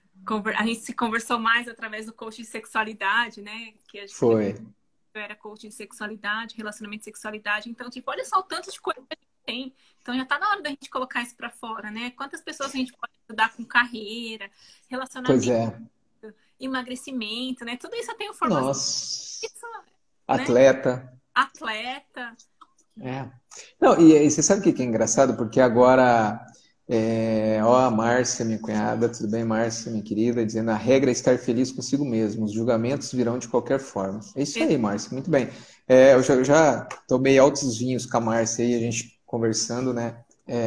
A gente se conversou mais através do coaching de sexualidade, né? Que a gente... Foi. Eu era coaching de sexualidade, relacionamento e sexualidade. Então, tipo, olha só o tanto de coisa que a gente tem. Então, já tá na hora da gente colocar isso pra fora, né? Quantas pessoas a gente pode ajudar com carreira, relacionamento, Pois é. emagrecimento, né? Tudo isso eu tenho formação. Nossa. Isso, né? Atleta. Atleta. É. Não, e você sabe o que é engraçado? Porque agora, ó, a Márcia, minha cunhada, tudo bem, Márcia, minha querida, dizendo a regra é estar feliz consigo mesmo, os julgamentos virão de qualquer forma. É isso aí, Márcia, muito bem. Eu já tomei altos vinhos com a Márcia aí, a gente conversando, né?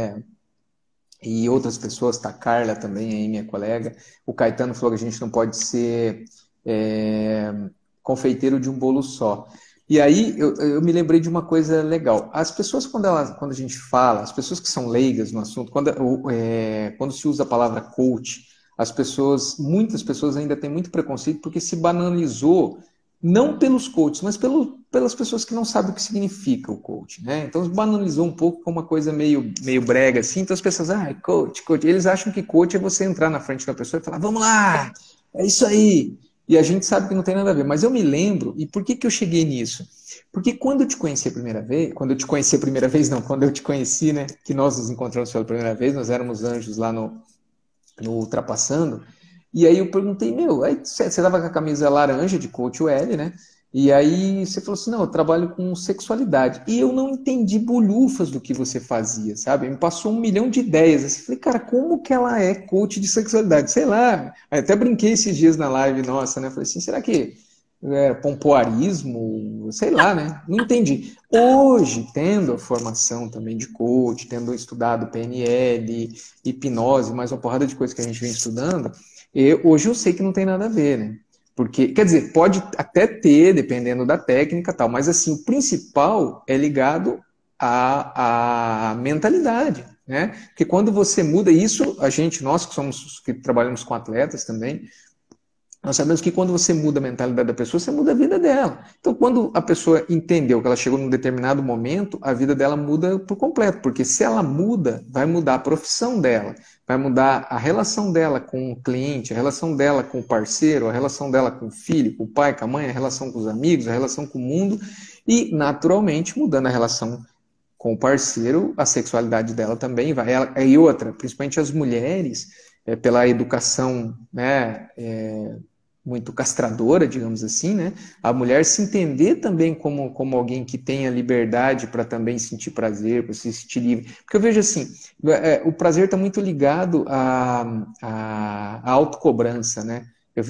E outras pessoas, tá? A Carla também aí, minha colega. O Caetano falou que a gente não pode ser confeiteiro de um bolo só. E aí eu me lembrei de uma coisa legal. As pessoas, quando a gente fala, as pessoas que são leigas no assunto, quando se usa a palavra coach, muitas pessoas ainda têm muito preconceito porque se banalizou, não pelos coaches, mas pelas pessoas que não sabem o que significa o coach, né? Então banalizou um pouco como uma coisa meio brega assim. Então as pessoas, coach. Eles acham que coach é você entrar na frente da pessoa e falar, vamos lá, é isso aí. E a gente sabe que não tem nada a ver. Mas eu me lembro, e por que eu cheguei nisso? Porque quando eu te conheci a primeira vez, quando eu te conheci, né, que nós nos encontramos pela primeira vez, nós éramos anjos lá no Ultrapassando, E aí eu perguntei, meu, aí você tava com a camisa laranja de Coach UL, né? E aí você falou assim, não, eu trabalho com sexualidade. E eu não entendi bolhufas do que você fazia, sabe? Me passou 1 milhão de ideias. Assim, falei, cara, como que ela é coach de sexualidade? Sei lá. Aí até brinquei esses dias na live nossa, né? Falei assim, será que é pompoarismo? Sei lá, né? Não entendi. Hoje, tendo a formação também de coach, tendo estudado PNL, hipnose, mais uma porrada de coisas que a gente vem estudando, hoje eu sei que não tem nada a ver, né? Porque, quer dizer, pode até ter, dependendo da técnica e tal, mas assim, o principal é ligado à mentalidade, né? Porque quando você muda isso, a gente, nós que trabalhamos com atletas também, nós sabemos que quando você muda a mentalidade da pessoa, você muda a vida dela. Então, quando a pessoa entendeu que ela chegou num determinado momento, a vida dela muda por completo, porque se ela muda, vai mudar a profissão dela, vai mudar a relação dela com o cliente, a relação dela com o parceiro, a relação dela com o filho, com o pai, com a mãe, a relação com os amigos, a relação com o mundo, e, naturalmente, mudando a relação com o parceiro, a sexualidade dela também vai. E outra, principalmente as mulheres, pela educação, né, muito castradora, digamos assim, né? A mulher se entender também como alguém que tenha liberdade para também sentir prazer, para se sentir livre. Porque eu vejo assim, o prazer está muito ligado à autocobrança, né?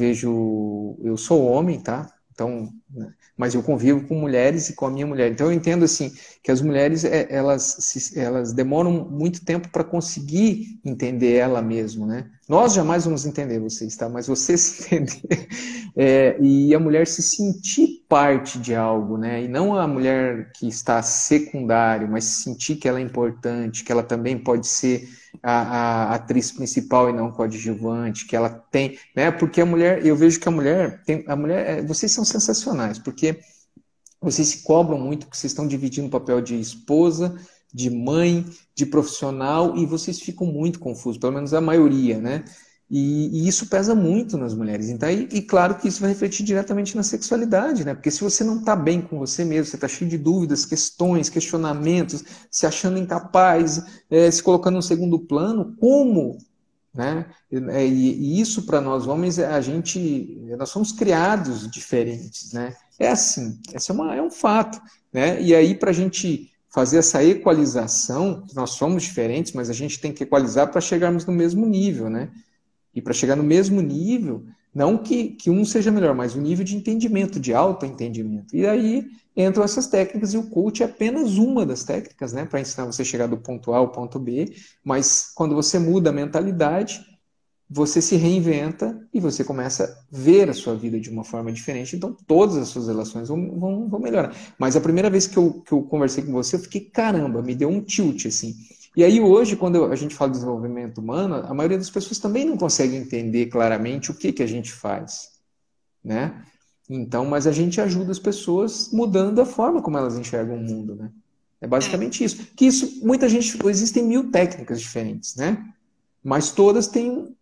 Eu sou homem, tá? Então, né? Mas eu convivo com mulheres e com a minha mulher. Então eu entendo assim que as mulheres elas demoram muito tempo para conseguir entender ela mesma, né? Nós jamais vamos entender vocês, tá? Mas você se entender e a mulher se sentir parte de algo, né? E não a mulher que está secundário, mas sentir que ela é importante, que ela também pode ser a atriz principal e não coadjuvante, que ela tem, né? Porque a mulher, eu vejo que vocês são sensacionais, porque vocês se cobram muito, porque vocês estão dividindo o papel de esposa, de mãe, de profissional, e vocês ficam muito confusos, pelo menos a maioria, né? E isso pesa muito nas mulheres. Então, e claro que isso vai refletir diretamente na sexualidade, né? Porque se você não está bem com você mesmo, você está cheio de dúvidas, questões, questionamentos, se achando incapaz, se colocando no segundo plano, como, né? E isso para nós homens, nós somos criados diferentes, né? É assim, é um fato, né? E aí para a gente fazer essa equalização, nós somos diferentes, mas a gente tem que equalizar para chegarmos no mesmo nível, né? E para chegar no mesmo nível, não que um seja melhor, mas o nível de entendimento, de autoentendimento. E aí entram essas técnicas, e o coach é apenas uma das técnicas, né, para ensinar você a chegar do ponto A ao ponto B, mas quando você muda a mentalidade, você se reinventa e você começa a ver a sua vida de uma forma diferente, então todas as suas relações vão melhorar. Mas a primeira vez que eu conversei com você, eu fiquei, caramba, me deu um tilt, assim. E aí hoje, quando a gente fala de desenvolvimento humano, a maioria das pessoas também não consegue entender claramente o que a gente faz, né? Então, mas a gente ajuda as pessoas mudando a forma como elas enxergam o mundo, né? É basicamente isso. Muita gente, existem 1000 técnicas diferentes, né? Mas todas têm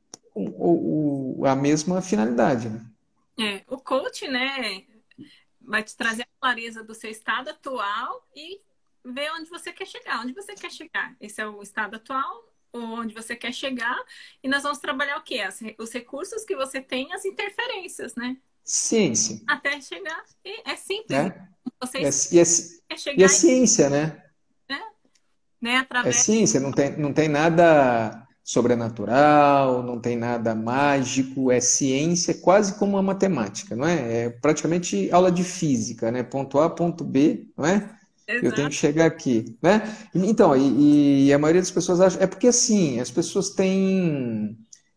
a mesma finalidade, né? O coach, né, vai te trazer a clareza do seu estado atual e ver onde você quer chegar. Onde você quer chegar? Esse é o estado atual, onde você quer chegar, e nós vamos trabalhar o quê? Os recursos que você tem, as interferências, né? Ciência. Até chegar. E é simples. Né? Você quer E é chegar ciência, né? né? É Através. ciência, não tem nada sobrenatural, não tem nada mágico, é ciência, quase como a matemática, não é? É praticamente aula de física, né? Ponto A, ponto B, não é? Eu tenho que Exato. chegar aqui, né? Então, e a maioria das pessoas acha, é porque assim, as pessoas têm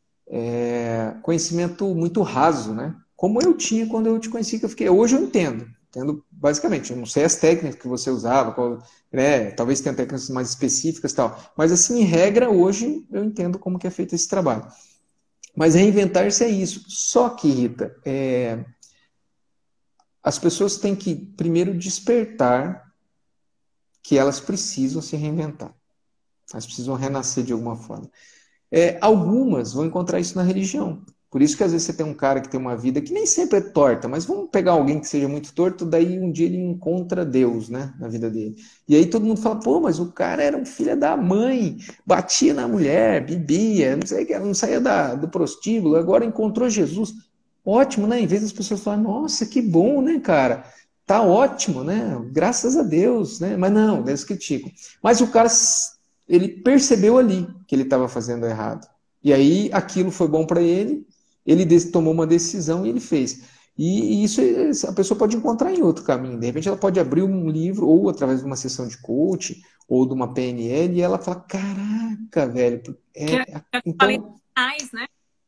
conhecimento muito raso, né? Como eu tinha quando eu te conheci, que eu fiquei. Hoje eu entendo basicamente. Eu não sei as técnicas que você usava, né? Talvez tenha técnicas mais específicas e tal. Mas assim, em regra, hoje eu entendo como que é feito esse trabalho. Mas reinventar-se é isso. Só que, Rita, as pessoas têm que primeiro despertar que elas precisam se reinventar. Elas precisam renascer de alguma forma. Algumas vão encontrar isso na religião. Por isso que às vezes você tem um cara que tem uma vida que nem sempre é torta, mas vamos pegar alguém que seja muito torto, daí um dia ele encontra Deus, né, na vida dele. E aí todo mundo fala, pô, mas o cara era um filho da mãe, batia na mulher, bebia, não sei o que, não saía do prostíbulo, agora encontrou Jesus. Ótimo, né? Em vez das pessoas falarem, nossa, que bom, né, cara? Tá ótimo, né? Graças a Deus, né? Mas não, eles criticam. Mas o cara, ele percebeu ali que ele estava fazendo errado. E aí aquilo foi bom para ele tomou uma decisão e ele fez. E isso a pessoa pode encontrar em outro caminho. De repente ela pode abrir um livro, ou através de uma sessão de coach, ou de uma PNL, e ela fala, caraca, velho, então... né?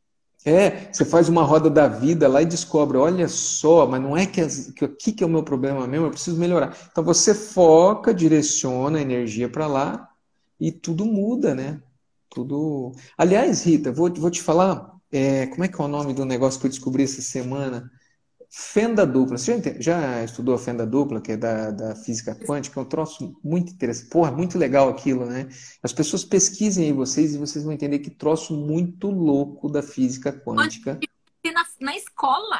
Você faz uma roda da vida lá e descobre, olha só, mas não é que aqui que é o meu problema mesmo, eu preciso melhorar. Então você foca, direciona a energia para lá e tudo muda, né? Tudo. Aliás, Rita, vou te falar, como é que é o nome do negócio que eu descobri essa semana? Fenda dupla. Você já estudou a fenda dupla, que é da física quântica? É um troço muito interessante. Porra, muito legal aquilo, né? As pessoas pesquisem aí vocês e vocês vão entender que troço muito louco da física quântica. Na escola.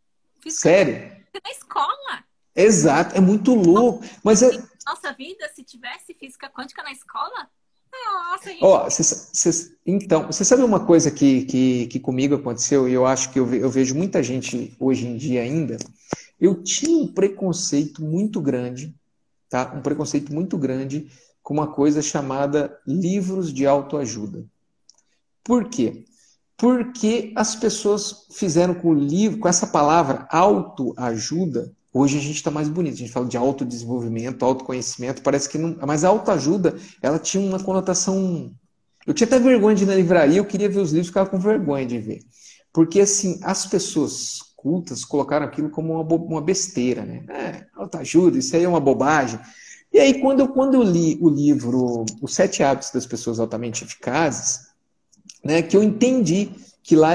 Sério? Na escola. Exato, é muito louco. Mas nossa vida, se tivesse física quântica na escola? Nossa, gente. Ó, então, você sabe uma coisa que comigo aconteceu, e eu acho que eu vejo muita gente hoje em dia ainda? Eu tinha um preconceito muito grande, tá? Um preconceito muito grande com uma coisa chamada livros de autoajuda. Por quê? Porque as pessoas fizeram com essa palavra autoajuda. Hoje a gente está mais bonito, a gente fala de autodesenvolvimento, autoconhecimento, parece que não. Mas a autoajuda, ela tinha uma conotação. Eu tinha até vergonha de ir na livraria, eu queria ver os livros, ficava com vergonha de ver. Porque, assim, as pessoas cultas colocaram aquilo como uma besteira, né? Autoajuda, isso aí é uma bobagem. E aí, quando eu li o livro Os 7 Hábitos das Pessoas Altamente Eficazes, né, que eu entendi que lá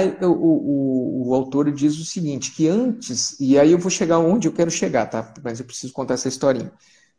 o autor diz o seguinte, que antes, e aí eu vou chegar onde eu quero chegar, tá? Mas eu preciso contar essa historinha.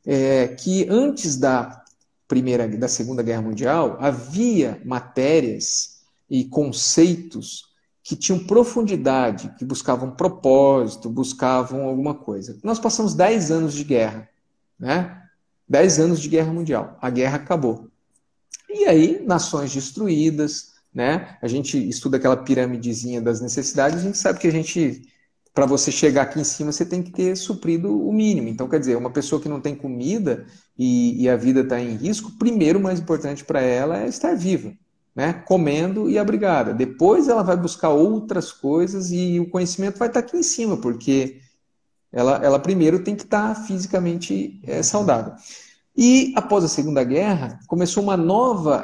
Que antes da Segunda Guerra Mundial, havia matérias e conceitos que tinham profundidade, que buscavam propósito, buscavam alguma coisa. Nós passamos 10 anos de guerra, né? 10 anos de guerra mundial. A guerra acabou. E aí, nações destruídas, né? A gente estuda aquela piramidezinha das necessidades, a gente sabe que para você chegar aqui em cima, você tem que ter suprido o mínimo. Então, quer dizer, uma pessoa que não tem comida e a vida está em risco, primeiro, o mais importante para ela é estar viva, né? Comendo e abrigada. Depois ela vai buscar outras coisas e o conhecimento vai estar aqui em cima, porque ela primeiro tem que estar fisicamente saudável. E após a Segunda Guerra, começou uma nova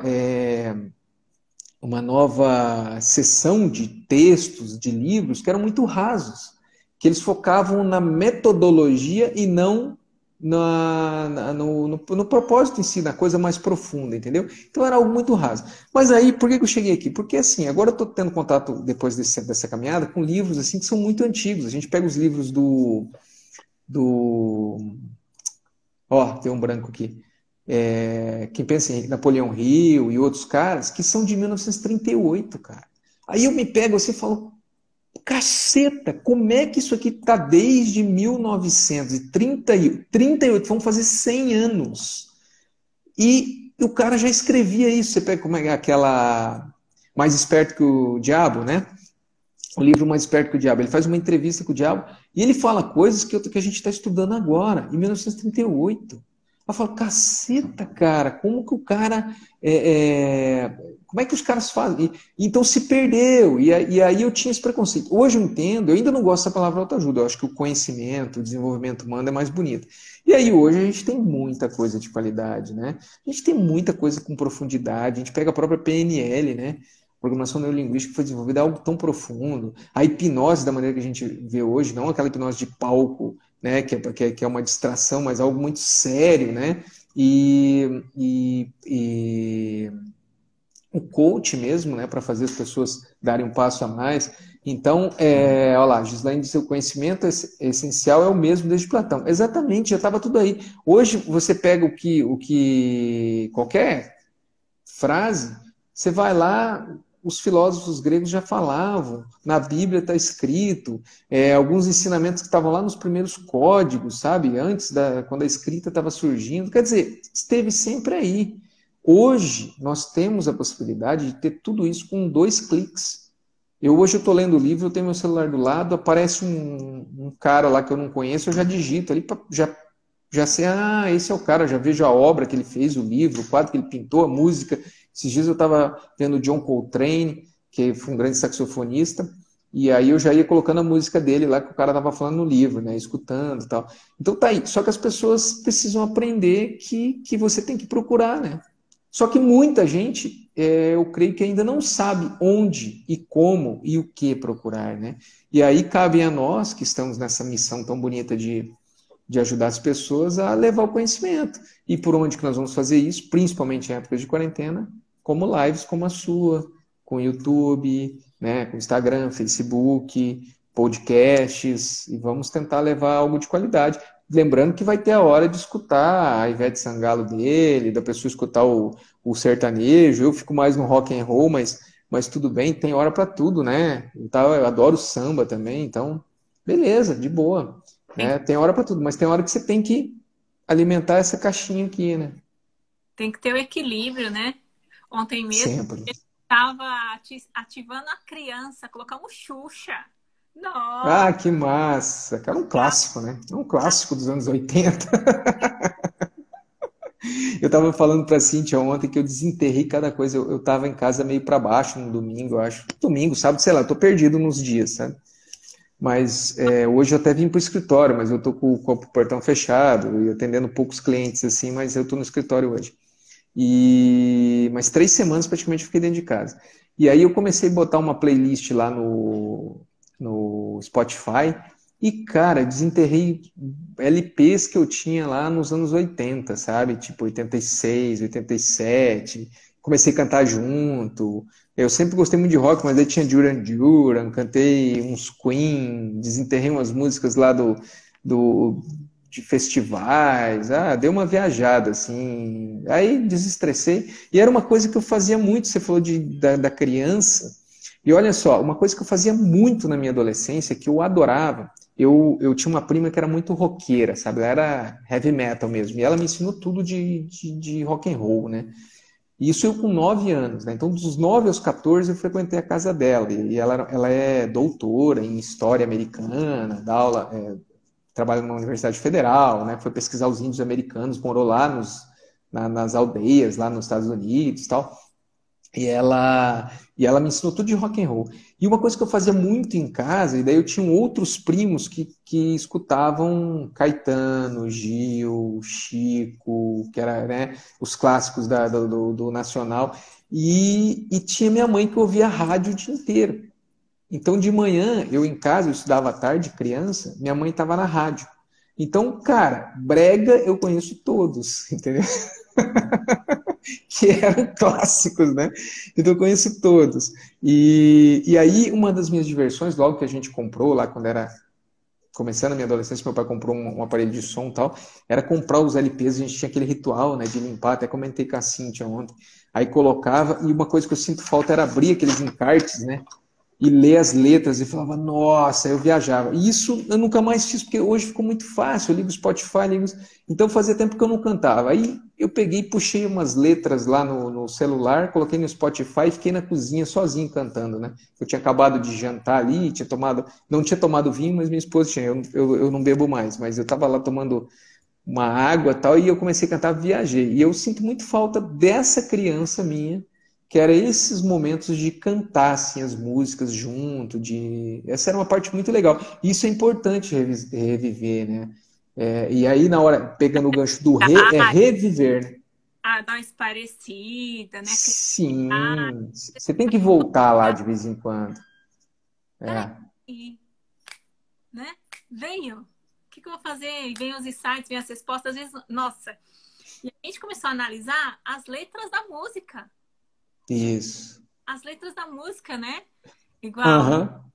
seção de textos, de livros, que eram muito rasos, que eles focavam na metodologia e não no propósito em si, na coisa mais profunda, entendeu? Então era algo muito raso. Mas aí, por que eu cheguei aqui? Porque assim, agora eu estou tendo contato, depois dessa caminhada, com livros assim que são muito antigos. A gente pega os livros tem um branco aqui. Quem pensa em Napoleão Hill e outros caras, que são de 1938, cara. Aí eu me pego assim e falo, caceta, como é que isso aqui tá desde 1938? Vamos fazer 100 anos. E o cara já escrevia isso. Você pega como é aquela Mais Esperto que o Diabo, né? O livro Mais Esperto que o Diabo. Ele faz uma entrevista com o diabo e ele fala coisas que a gente está estudando agora, em 1938. Eu falo, caceta, cara, como que o cara... como é que os caras fazem? Então se perdeu, e aí eu tinha esse preconceito. Hoje eu entendo, eu ainda não gosto dessa palavra autoajuda, eu acho que o conhecimento, o desenvolvimento humano é mais bonito. E aí hoje a gente tem muita coisa de qualidade, né? A gente tem muita coisa com profundidade, a gente pega a própria PNL, né? Programação neurolinguística foi desenvolvida algo tão profundo. A hipnose, da maneira que a gente vê hoje, não aquela hipnose de palco, né, que é uma distração, mas algo muito sério, né? E o coach mesmo, né, para fazer as pessoas darem um passo a mais. Então, olha lá, Gislaine disse, o conhecimento essencial é o mesmo desde Platão. Exatamente, já estava tudo aí. Hoje você pega qualquer frase, você vai lá, os filósofos gregos já falavam, na Bíblia está escrito, alguns ensinamentos que estavam lá nos primeiros códigos, sabe? Antes quando a escrita estava surgindo. Quer dizer, esteve sempre aí. Hoje, nós temos a possibilidade de ter tudo isso com 2 cliques. Hoje eu estou lendo o livro, eu tenho meu celular do lado, aparece um cara lá que eu não conheço, eu já digito ali, já sei, esse é o cara, já vejo a obra que ele fez, o livro, o quadro que ele pintou, a música. Esses dias eu estava vendo o John Coltrane, que foi um grande saxofonista, e aí eu já ia colocando a música dele lá que o cara estava falando no livro, né, escutando e tal. Então tá aí, só que as pessoas precisam aprender que você tem que procurar, né? Só que muita gente, eu creio que ainda não sabe onde e como e o que procurar, né? E aí cabe a nós, que estamos nessa missão tão bonita de ajudar as pessoas a levar o conhecimento. E por onde que nós vamos fazer isso? Principalmente em épocas de quarentena, como lives como a sua, com YouTube, né, com Instagram, Facebook, podcasts, e vamos tentar levar algo de qualidade. Lembrando que vai ter a hora de escutar a Ivete Sangalo dele, da pessoa escutar o sertanejo. Eu fico mais no rock and roll, mas tudo bem, tem hora para tudo, né? Eu adoro samba também, então beleza, de boa. Tem, Né? Tem hora para tudo, mas tem hora que você tem que alimentar essa caixinha aqui, né? tem que ter o equilíbrio, né? Ontem mesmo Sempre. estava ativando a criança, colocamos Xuxa. Nossa! Ah, que massa! Cara, um clássico, né? É um clássico dos anos 80. Eu tava falando pra Cíntia ontem que eu desenterrei cada coisa. Eu tava em casa meio para baixo no domingo, eu acho. Domingo, sábado, sei lá, eu tô perdido nos dias, sabe? Mas hoje eu até vim pro escritório, mas eu tô com o portão fechado e atendendo poucos clientes assim, mas eu tô no escritório hoje. Mas 3 semanas praticamente eu fiquei dentro de casa. E aí eu comecei a botar uma playlist lá no Spotify e, cara, desenterrei LPs que eu tinha lá nos anos 80, sabe? Tipo 86, 87. Comecei a cantar junto. Eu sempre gostei muito de rock, mas aí tinha Duran Duran, cantei uns Queen, desenterrei umas músicas lá do de festivais, dei uma viajada, assim, aí desestressei, e era uma coisa que eu fazia muito, você falou da criança, e olha só, uma coisa que eu fazia muito na minha adolescência, que eu adorava, eu tinha uma prima que era muito roqueira, sabe, ela era heavy metal mesmo, e ela me ensinou tudo de rock and roll, né, e isso eu com 9 anos, né, então dos 9 aos 14 eu frequentei a casa dela, e ela é doutora em história americana, dá aula, trabalha numa universidade federal, né? Foi pesquisar os índios americanos, morou lá nas aldeias, lá nos Estados Unidos e tal. E ela me ensinou tudo de rock and roll. E uma coisa que eu fazia muito em casa, e daí eu tinha outros primos que escutavam Caetano, Gil, Chico, que era, né, os clássicos do Nacional. E tinha minha mãe que ouvia rádio o dia inteiro. Então, de manhã, eu em casa, eu estudava à tarde, criança, minha mãe estava na rádio. Então, cara, brega eu conheço todos, entendeu? Que eram clássicos, né? Então, eu conheço todos. E aí, uma das minhas diversões, logo que a gente comprou, lá quando era começando a minha adolescência, meu pai comprou um aparelho de som e tal, era comprar os LPs, a gente tinha aquele ritual, né, de limpar, até comentei com a Cíntia ontem. Aí colocava, e uma coisa que eu sinto falta era abrir aqueles encartes, né? E ler as letras e falava, nossa, eu viajava. E isso eu nunca mais fiz, porque hoje ficou muito fácil. Eu ligo o Spotify, então fazia tempo que eu não cantava. Aí eu peguei, puxei umas letras lá no celular, coloquei no Spotify e fiquei na cozinha sozinho cantando, né? Eu tinha acabado de jantar ali, não tinha tomado vinho, mas minha esposa tinha. Eu não bebo mais, mas eu estava lá tomando uma água e tal, e eu comecei a cantar, viajei. E eu sinto muito falta dessa criança minha, que era esses momentos de cantar assim, as músicas junto, essa era uma parte muito legal. E isso é importante reviver, né? E aí, na hora, pegando o gancho do reviver, né? Dar uma esparecida, né? Sim, você tem que voltar lá de vez em quando. E, né? Venho. O que eu vou fazer? E vem os insights, vem as respostas, às vezes, nossa. E a gente começou a analisar as letras da música. Isso. As letras da música, né? Igual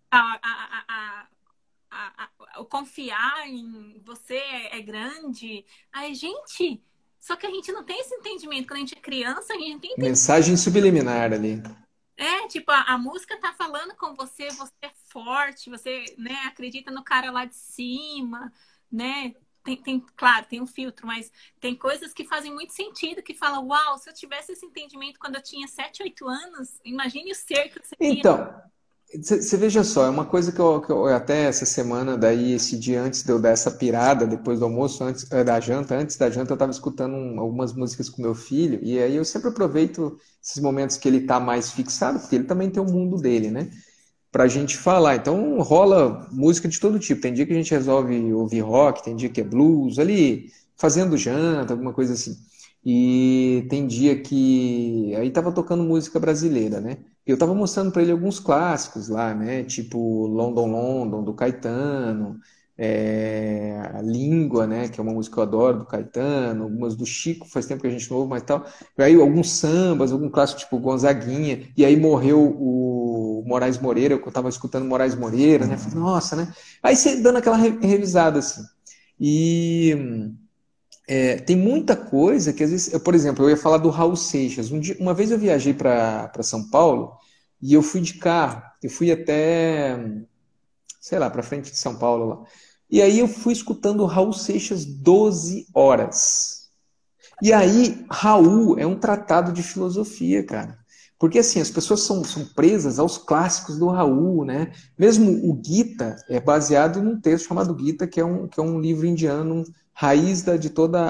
o confiar em você é grande. Aí, gente, só que a gente não tem esse entendimento. Quando a gente é criança, a gente não tem entendimento. Mensagem subliminar ali. É, tipo, a música tá falando com você, você é forte, você, né, acredita no cara lá de cima, né? Claro, tem um filtro, mas tem coisas que fazem muito sentido, que fala, uau, se eu tivesse esse entendimento quando eu tinha 7, 8 anos, imagine o ser que eu seria. Então, você veja só, é uma coisa que eu até essa semana, daí esse dia antes de eu dar essa pirada, depois do almoço, antes da janta, eu estava escutando algumas músicas com meu filho, e aí eu sempre aproveito esses momentos que ele está mais fixado, porque ele também tem o mundo dele, né? Pra gente falar. Então rola música de todo tipo. Tem dia que a gente resolve ouvir rock, tem dia que é blues, ali fazendo janta, alguma coisa assim. E tem dia que aí tava tocando música brasileira, né? E eu tava mostrando para ele alguns clássicos lá, né? Tipo London London do Caetano, a Língua, né? Que é uma música que eu adoro do Caetano, algumas do Chico, faz tempo que a gente não ouve, mas tal. Aí alguns sambas, algum clássico tipo Gonzaguinha, e aí morreu o Moraes Moreira, eu tava escutando Moraes Moreira, né? Falei, nossa, né? Aí você dando aquela revisada assim. E tem muita coisa que às vezes, por exemplo, eu ia falar do Raul Seixas. Uma vez eu viajei para São Paulo e eu fui de carro. Eu fui até, sei lá, para frente de São Paulo lá. E aí eu fui escutando o Raul Seixas 12 horas. E aí, Raul é um tratado de filosofia, cara. Porque assim, as pessoas são presas aos clássicos do Raul, né? Mesmo o Gita é baseado num texto chamado Gita, que é um livro indiano, raiz de toda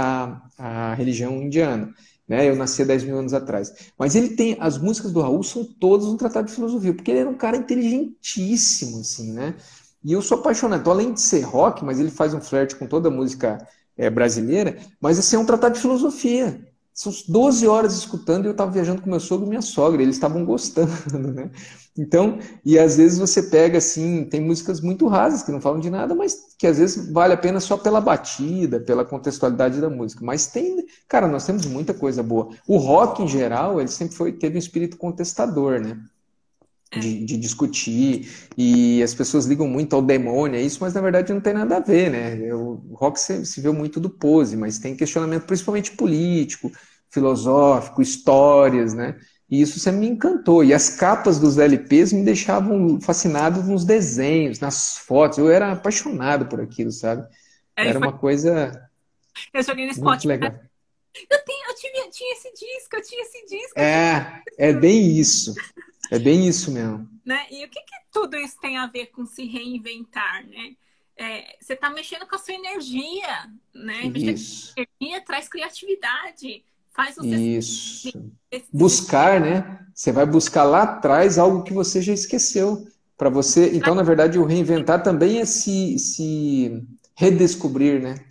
a religião indiana. Né? Eu nasci há 10 mil anos atrás. Mas ele tem, as músicas do Raul são todas um tratado de filosofia, porque ele era um cara inteligentíssimo, assim, né? E eu sou apaixonado. Então, além de ser rock, mas ele faz um flerte com toda a música brasileira, mas assim, é um tratado de filosofia. São 12 horas escutando e eu estava viajando com meu sogro e minha sogra, eles estavam gostando, né? Então, e às vezes você pega assim, tem músicas muito rasas que não falam de nada, mas que às vezes vale a pena só pela batida, pela contextualidade da música. Mas tem, cara, nós temos muita coisa boa. O rock em geral, ele sempre teve um espírito contestador, né? De discutir, e as pessoas ligam muito ao demônio, é isso, mas na verdade não tem nada a ver, né? O rock se vê muito do pose, mas tem questionamento principalmente político, filosófico, histórias, né? E isso sempre me encantou. E as capas dos LPs me deixavam fascinado nos desenhos, nas fotos. Eu era apaixonado por aquilo, sabe? Aí Era foi, uma coisa eu joguei no muito Spotify, legal. eu tinha esse disco, eu tinha esse disco, É bem isso. É bem isso mesmo. né? E o que tudo isso tem a ver com se reinventar, né? Você está mexendo com a sua energia, né? Mexer com Isso. a energia traz criatividade, faz você Isso. se Buscar, né? Você vai buscar lá atrás algo que você já esqueceu. Para você. Então, na verdade, o reinventar também é se redescobrir, né?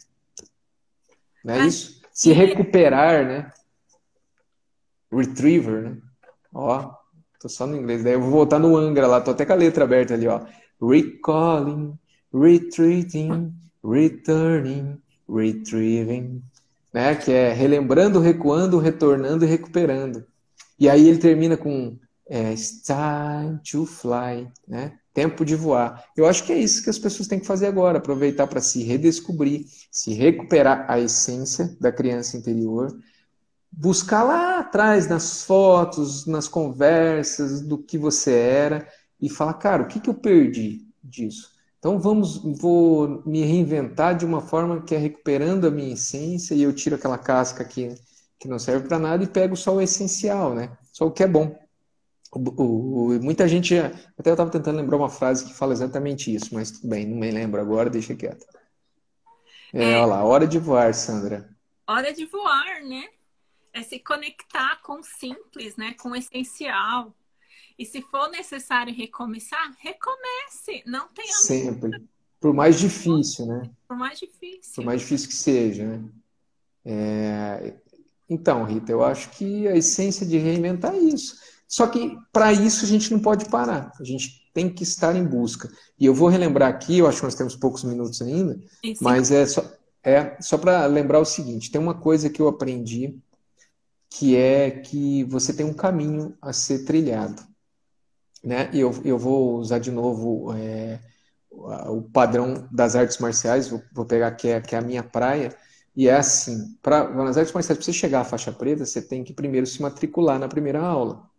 Não é isso? Se desistir. recuperar, né? Retriever, né? Ó, tô só no inglês. Daí eu vou voltar no Angra lá, tô até com a letra aberta ali, ó. Recalling, retreating, returning, retrieving. Né? Que é relembrando, recuando, retornando e recuperando. E aí ele termina com It's time to fly, né? Tempo de voar. Eu acho que é isso que as pessoas têm que fazer agora, aproveitar para se redescobrir, se recuperar a essência da criança interior, buscar lá atrás nas fotos, nas conversas do que você era e falar, cara, o que eu perdi disso? Então vou me reinventar de uma forma que é recuperando a minha essência e eu tiro aquela casca que não serve para nada e pego só o essencial, né? Só o que é bom. Muita gente, até eu estava tentando lembrar uma frase que fala exatamente isso, mas tudo bem, não me lembro agora, deixa quieto. Olha lá, hora de voar, Sandra. Hora de voar, né? É se conectar com o simples, né? Com o essencial. E se for necessário recomeçar, recomece. Não tenha medo, Sempre. Por mais difícil, né? por mais Por difícil. mais difícil que seja, né? Então, Rita, eu acho que a essência de reinventar é isso. Só que para isso a gente não pode parar. A gente tem que estar em busca. E eu vou relembrar aqui, eu acho que nós temos poucos minutos ainda, Em cinco... mas é só para lembrar o seguinte: tem uma coisa que eu aprendi que é que você tem um caminho a ser trilhado, né? E eu vou usar de novo o padrão das artes marciais, vou pegar que é a minha praia, e é assim, nas artes marciais, para você chegar à faixa preta, você tem que primeiro se matricular na primeira aula.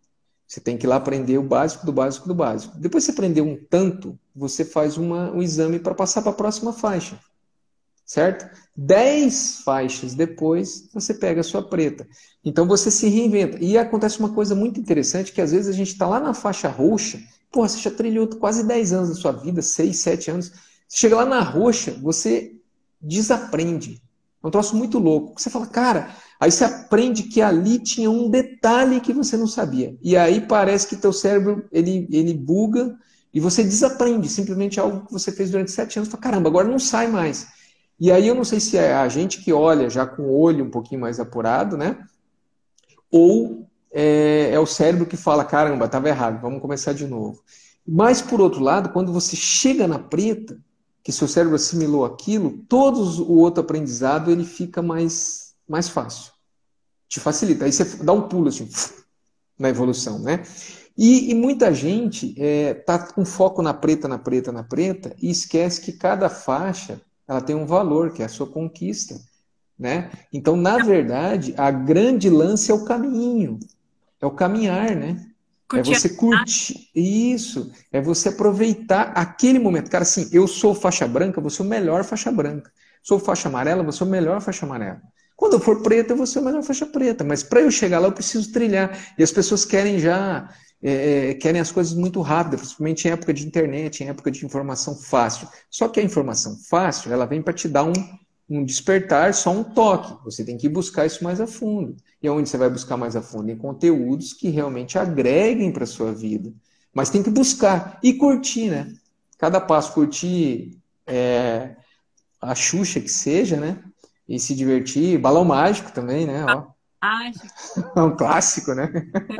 Você tem que ir lá aprender o básico do básico do básico. Depois que você aprender um tanto, você faz um exame para passar para a próxima faixa. Certo? 10 faixas depois, você pega a sua preta. Então você se reinventa. E acontece uma coisa muito interessante, que às vezes a gente está lá na faixa roxa, porra, você já trilhou quase 10 anos da sua vida, 6, 7 anos. Você chega lá na roxa, você desaprende. É um troço muito louco. Você fala, cara, aí você aprende que ali tinha um detalhe que você não sabia. E aí parece que teu cérebro, ele buga e você desaprende simplesmente algo que você fez durante 7 anos. Fala, caramba, agora não sai mais. E aí eu não sei se é a gente que olha já com o olho um pouquinho mais apurado, né? Ou é o cérebro que fala, caramba, estava errado, vamos começar de novo. Mas, por outro lado, quando você chega na preta, que seu cérebro assimilou aquilo, todo o outro aprendizado ele fica mais fácil. Te facilita. Aí você dá um pulo assim, na evolução, né? E muita gente tá com foco na preta, na preta, na preta, e esquece que cada faixa ela tem um valor, que é a sua conquista, né? Então, na verdade, a grande lance é o caminho, é o caminhar, né? É você curtir isso, é você aproveitar aquele momento. Cara, assim, eu sou faixa branca, vou ser o melhor faixa branca. Sou faixa amarela, vou ser o melhor faixa amarela. Quando eu for preta, eu vou ser o melhor faixa preta. Mas para eu chegar lá, eu preciso trilhar. E as pessoas querem querem as coisas muito rápidas, principalmente em época de internet, em época de informação fácil. Só que a informação fácil, ela vem para te dar um despertar, só um toque. Você tem que ir buscar isso mais a fundo. E onde você vai buscar mais a fundo? Em conteúdos que realmente agreguem para a sua vida. Mas tem que buscar e curtir, né? Cada passo, curtir a Xuxa que seja, né? E se divertir. Balão Mágico também, né? Ó. É um clássico, né?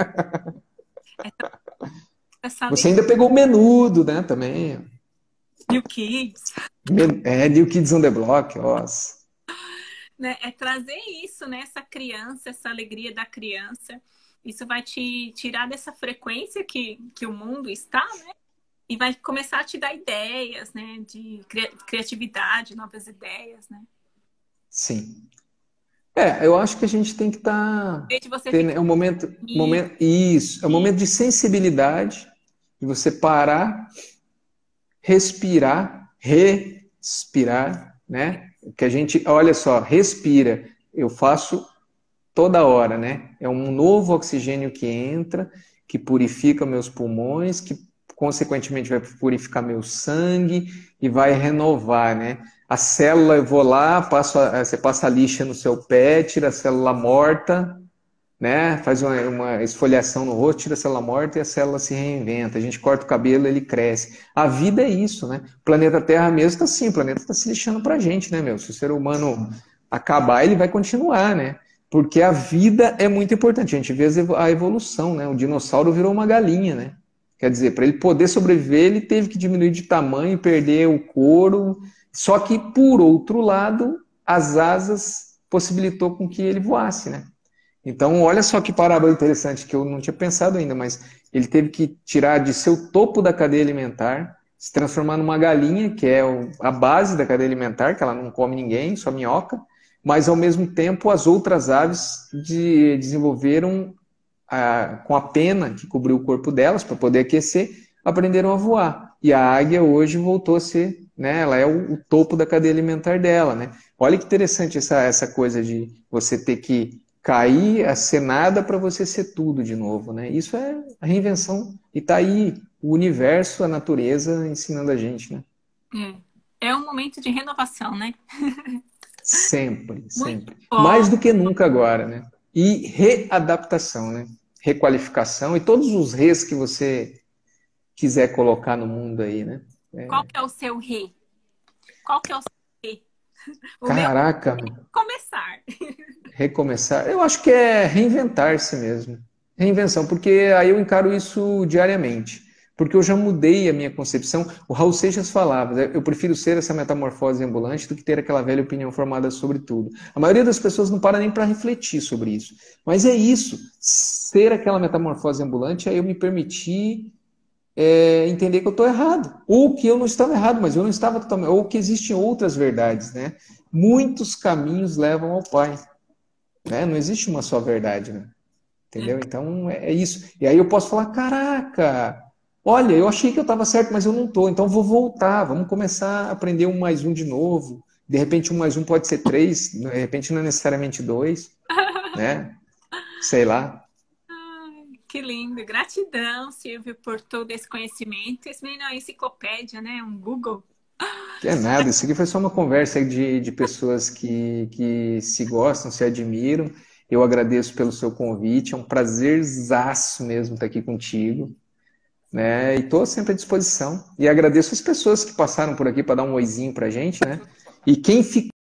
Você ainda pegou o Menudo, né? Também. New Kids. New Kids on the Block, ó. Né? É trazer isso, né? Essa criança, essa alegria da criança. Isso vai te tirar dessa frequência que o mundo está, né? E vai começar a te dar ideias, né? De criatividade, novas ideias, né? Sim. Eu acho que a gente tem que estar... É um momento... Isso, é um momento de sensibilidade, de você parar, respirar, né? Que a gente, olha só, respira. Eu faço toda hora, né? É um novo oxigênio que entra, que purifica meus pulmões, que consequentemente vai purificar meu sangue e vai renovar, né? A célula, eu vou lá, você passa a lixa no seu pé, tira a célula morta, né? Faz uma esfoliação no rosto, tira a célula morta e a célula se reinventa. A gente corta o cabelo, ele cresce. A vida é isso, né? O planeta Terra mesmo está assim, o planeta está se lixando pra gente, né, meu? Se o ser humano acabar, ele vai continuar, né? Porque a vida é muito importante. A gente vê a evolução, né? O dinossauro virou uma galinha, né? Quer dizer, para ele poder sobreviver, ele teve que diminuir de tamanho, perder o couro. Só que, por outro lado, as asas possibilitou com que ele voasse, né? Então, olha só que parábola interessante, que eu não tinha pensado ainda, mas ele teve que tirar de seu topo da cadeia alimentar, se transformar numa galinha, que é a base da cadeia alimentar, que ela não come ninguém, só minhoca, mas, ao mesmo tempo, as outras aves desenvolveram, com a pena que cobriu o corpo delas, para poder aquecer, aprenderam a voar. E a águia hoje voltou a ser, né, ela é o topo da cadeia alimentar dela, né? Olha que interessante essa coisa de você ter que cair a ser nada para você ser tudo de novo, né? Isso é a reinvenção. E tá aí o universo, a natureza ensinando a gente, né? É um momento de renovação, né? Sempre, sempre. Mais do que nunca agora, né? E readaptação, né? Requalificação e todos os res que você quiser colocar no mundo aí, né? Qual que é o seu re? Qual que é o seu re? Caraca! Começar. Recomeçar. Eu acho que é reinventar-se mesmo. Reinvenção, porque aí eu encaro isso diariamente. Porque eu já mudei a minha concepção. O Raul Seixas falava, eu prefiro ser essa metamorfose ambulante do que ter aquela velha opinião formada sobre tudo. A maioria das pessoas não para nem para refletir sobre isso. Mas é isso. Ser aquela metamorfose ambulante é eu me permitir entender que eu estou errado. Ou que eu não estava errado, mas eu não estava totalmente... Ou que existem outras verdades, né? Muitos caminhos levam ao Pai. Né? Não existe uma só verdade, né? entendeu? Então é isso. E aí eu posso falar, caraca, olha, eu achei que eu estava certo, mas eu não estou, então vou voltar, vamos começar a aprender um mais um de novo. De repente um mais um pode ser três, de repente não é necessariamente dois, né? Sei lá. Que lindo. Gratidão, Silvio, por todo esse conhecimento. Esse menino é uma enciclopédia, né? Um Google. Que é nada, isso aqui foi só uma conversa de pessoas que se gostam, se admiram. Eu agradeço pelo seu convite, é um prazerzaço mesmo estar aqui contigo, né? E estou sempre à disposição. E agradeço as pessoas que passaram por aqui para dar um oizinho para a gente, né? E quem ficou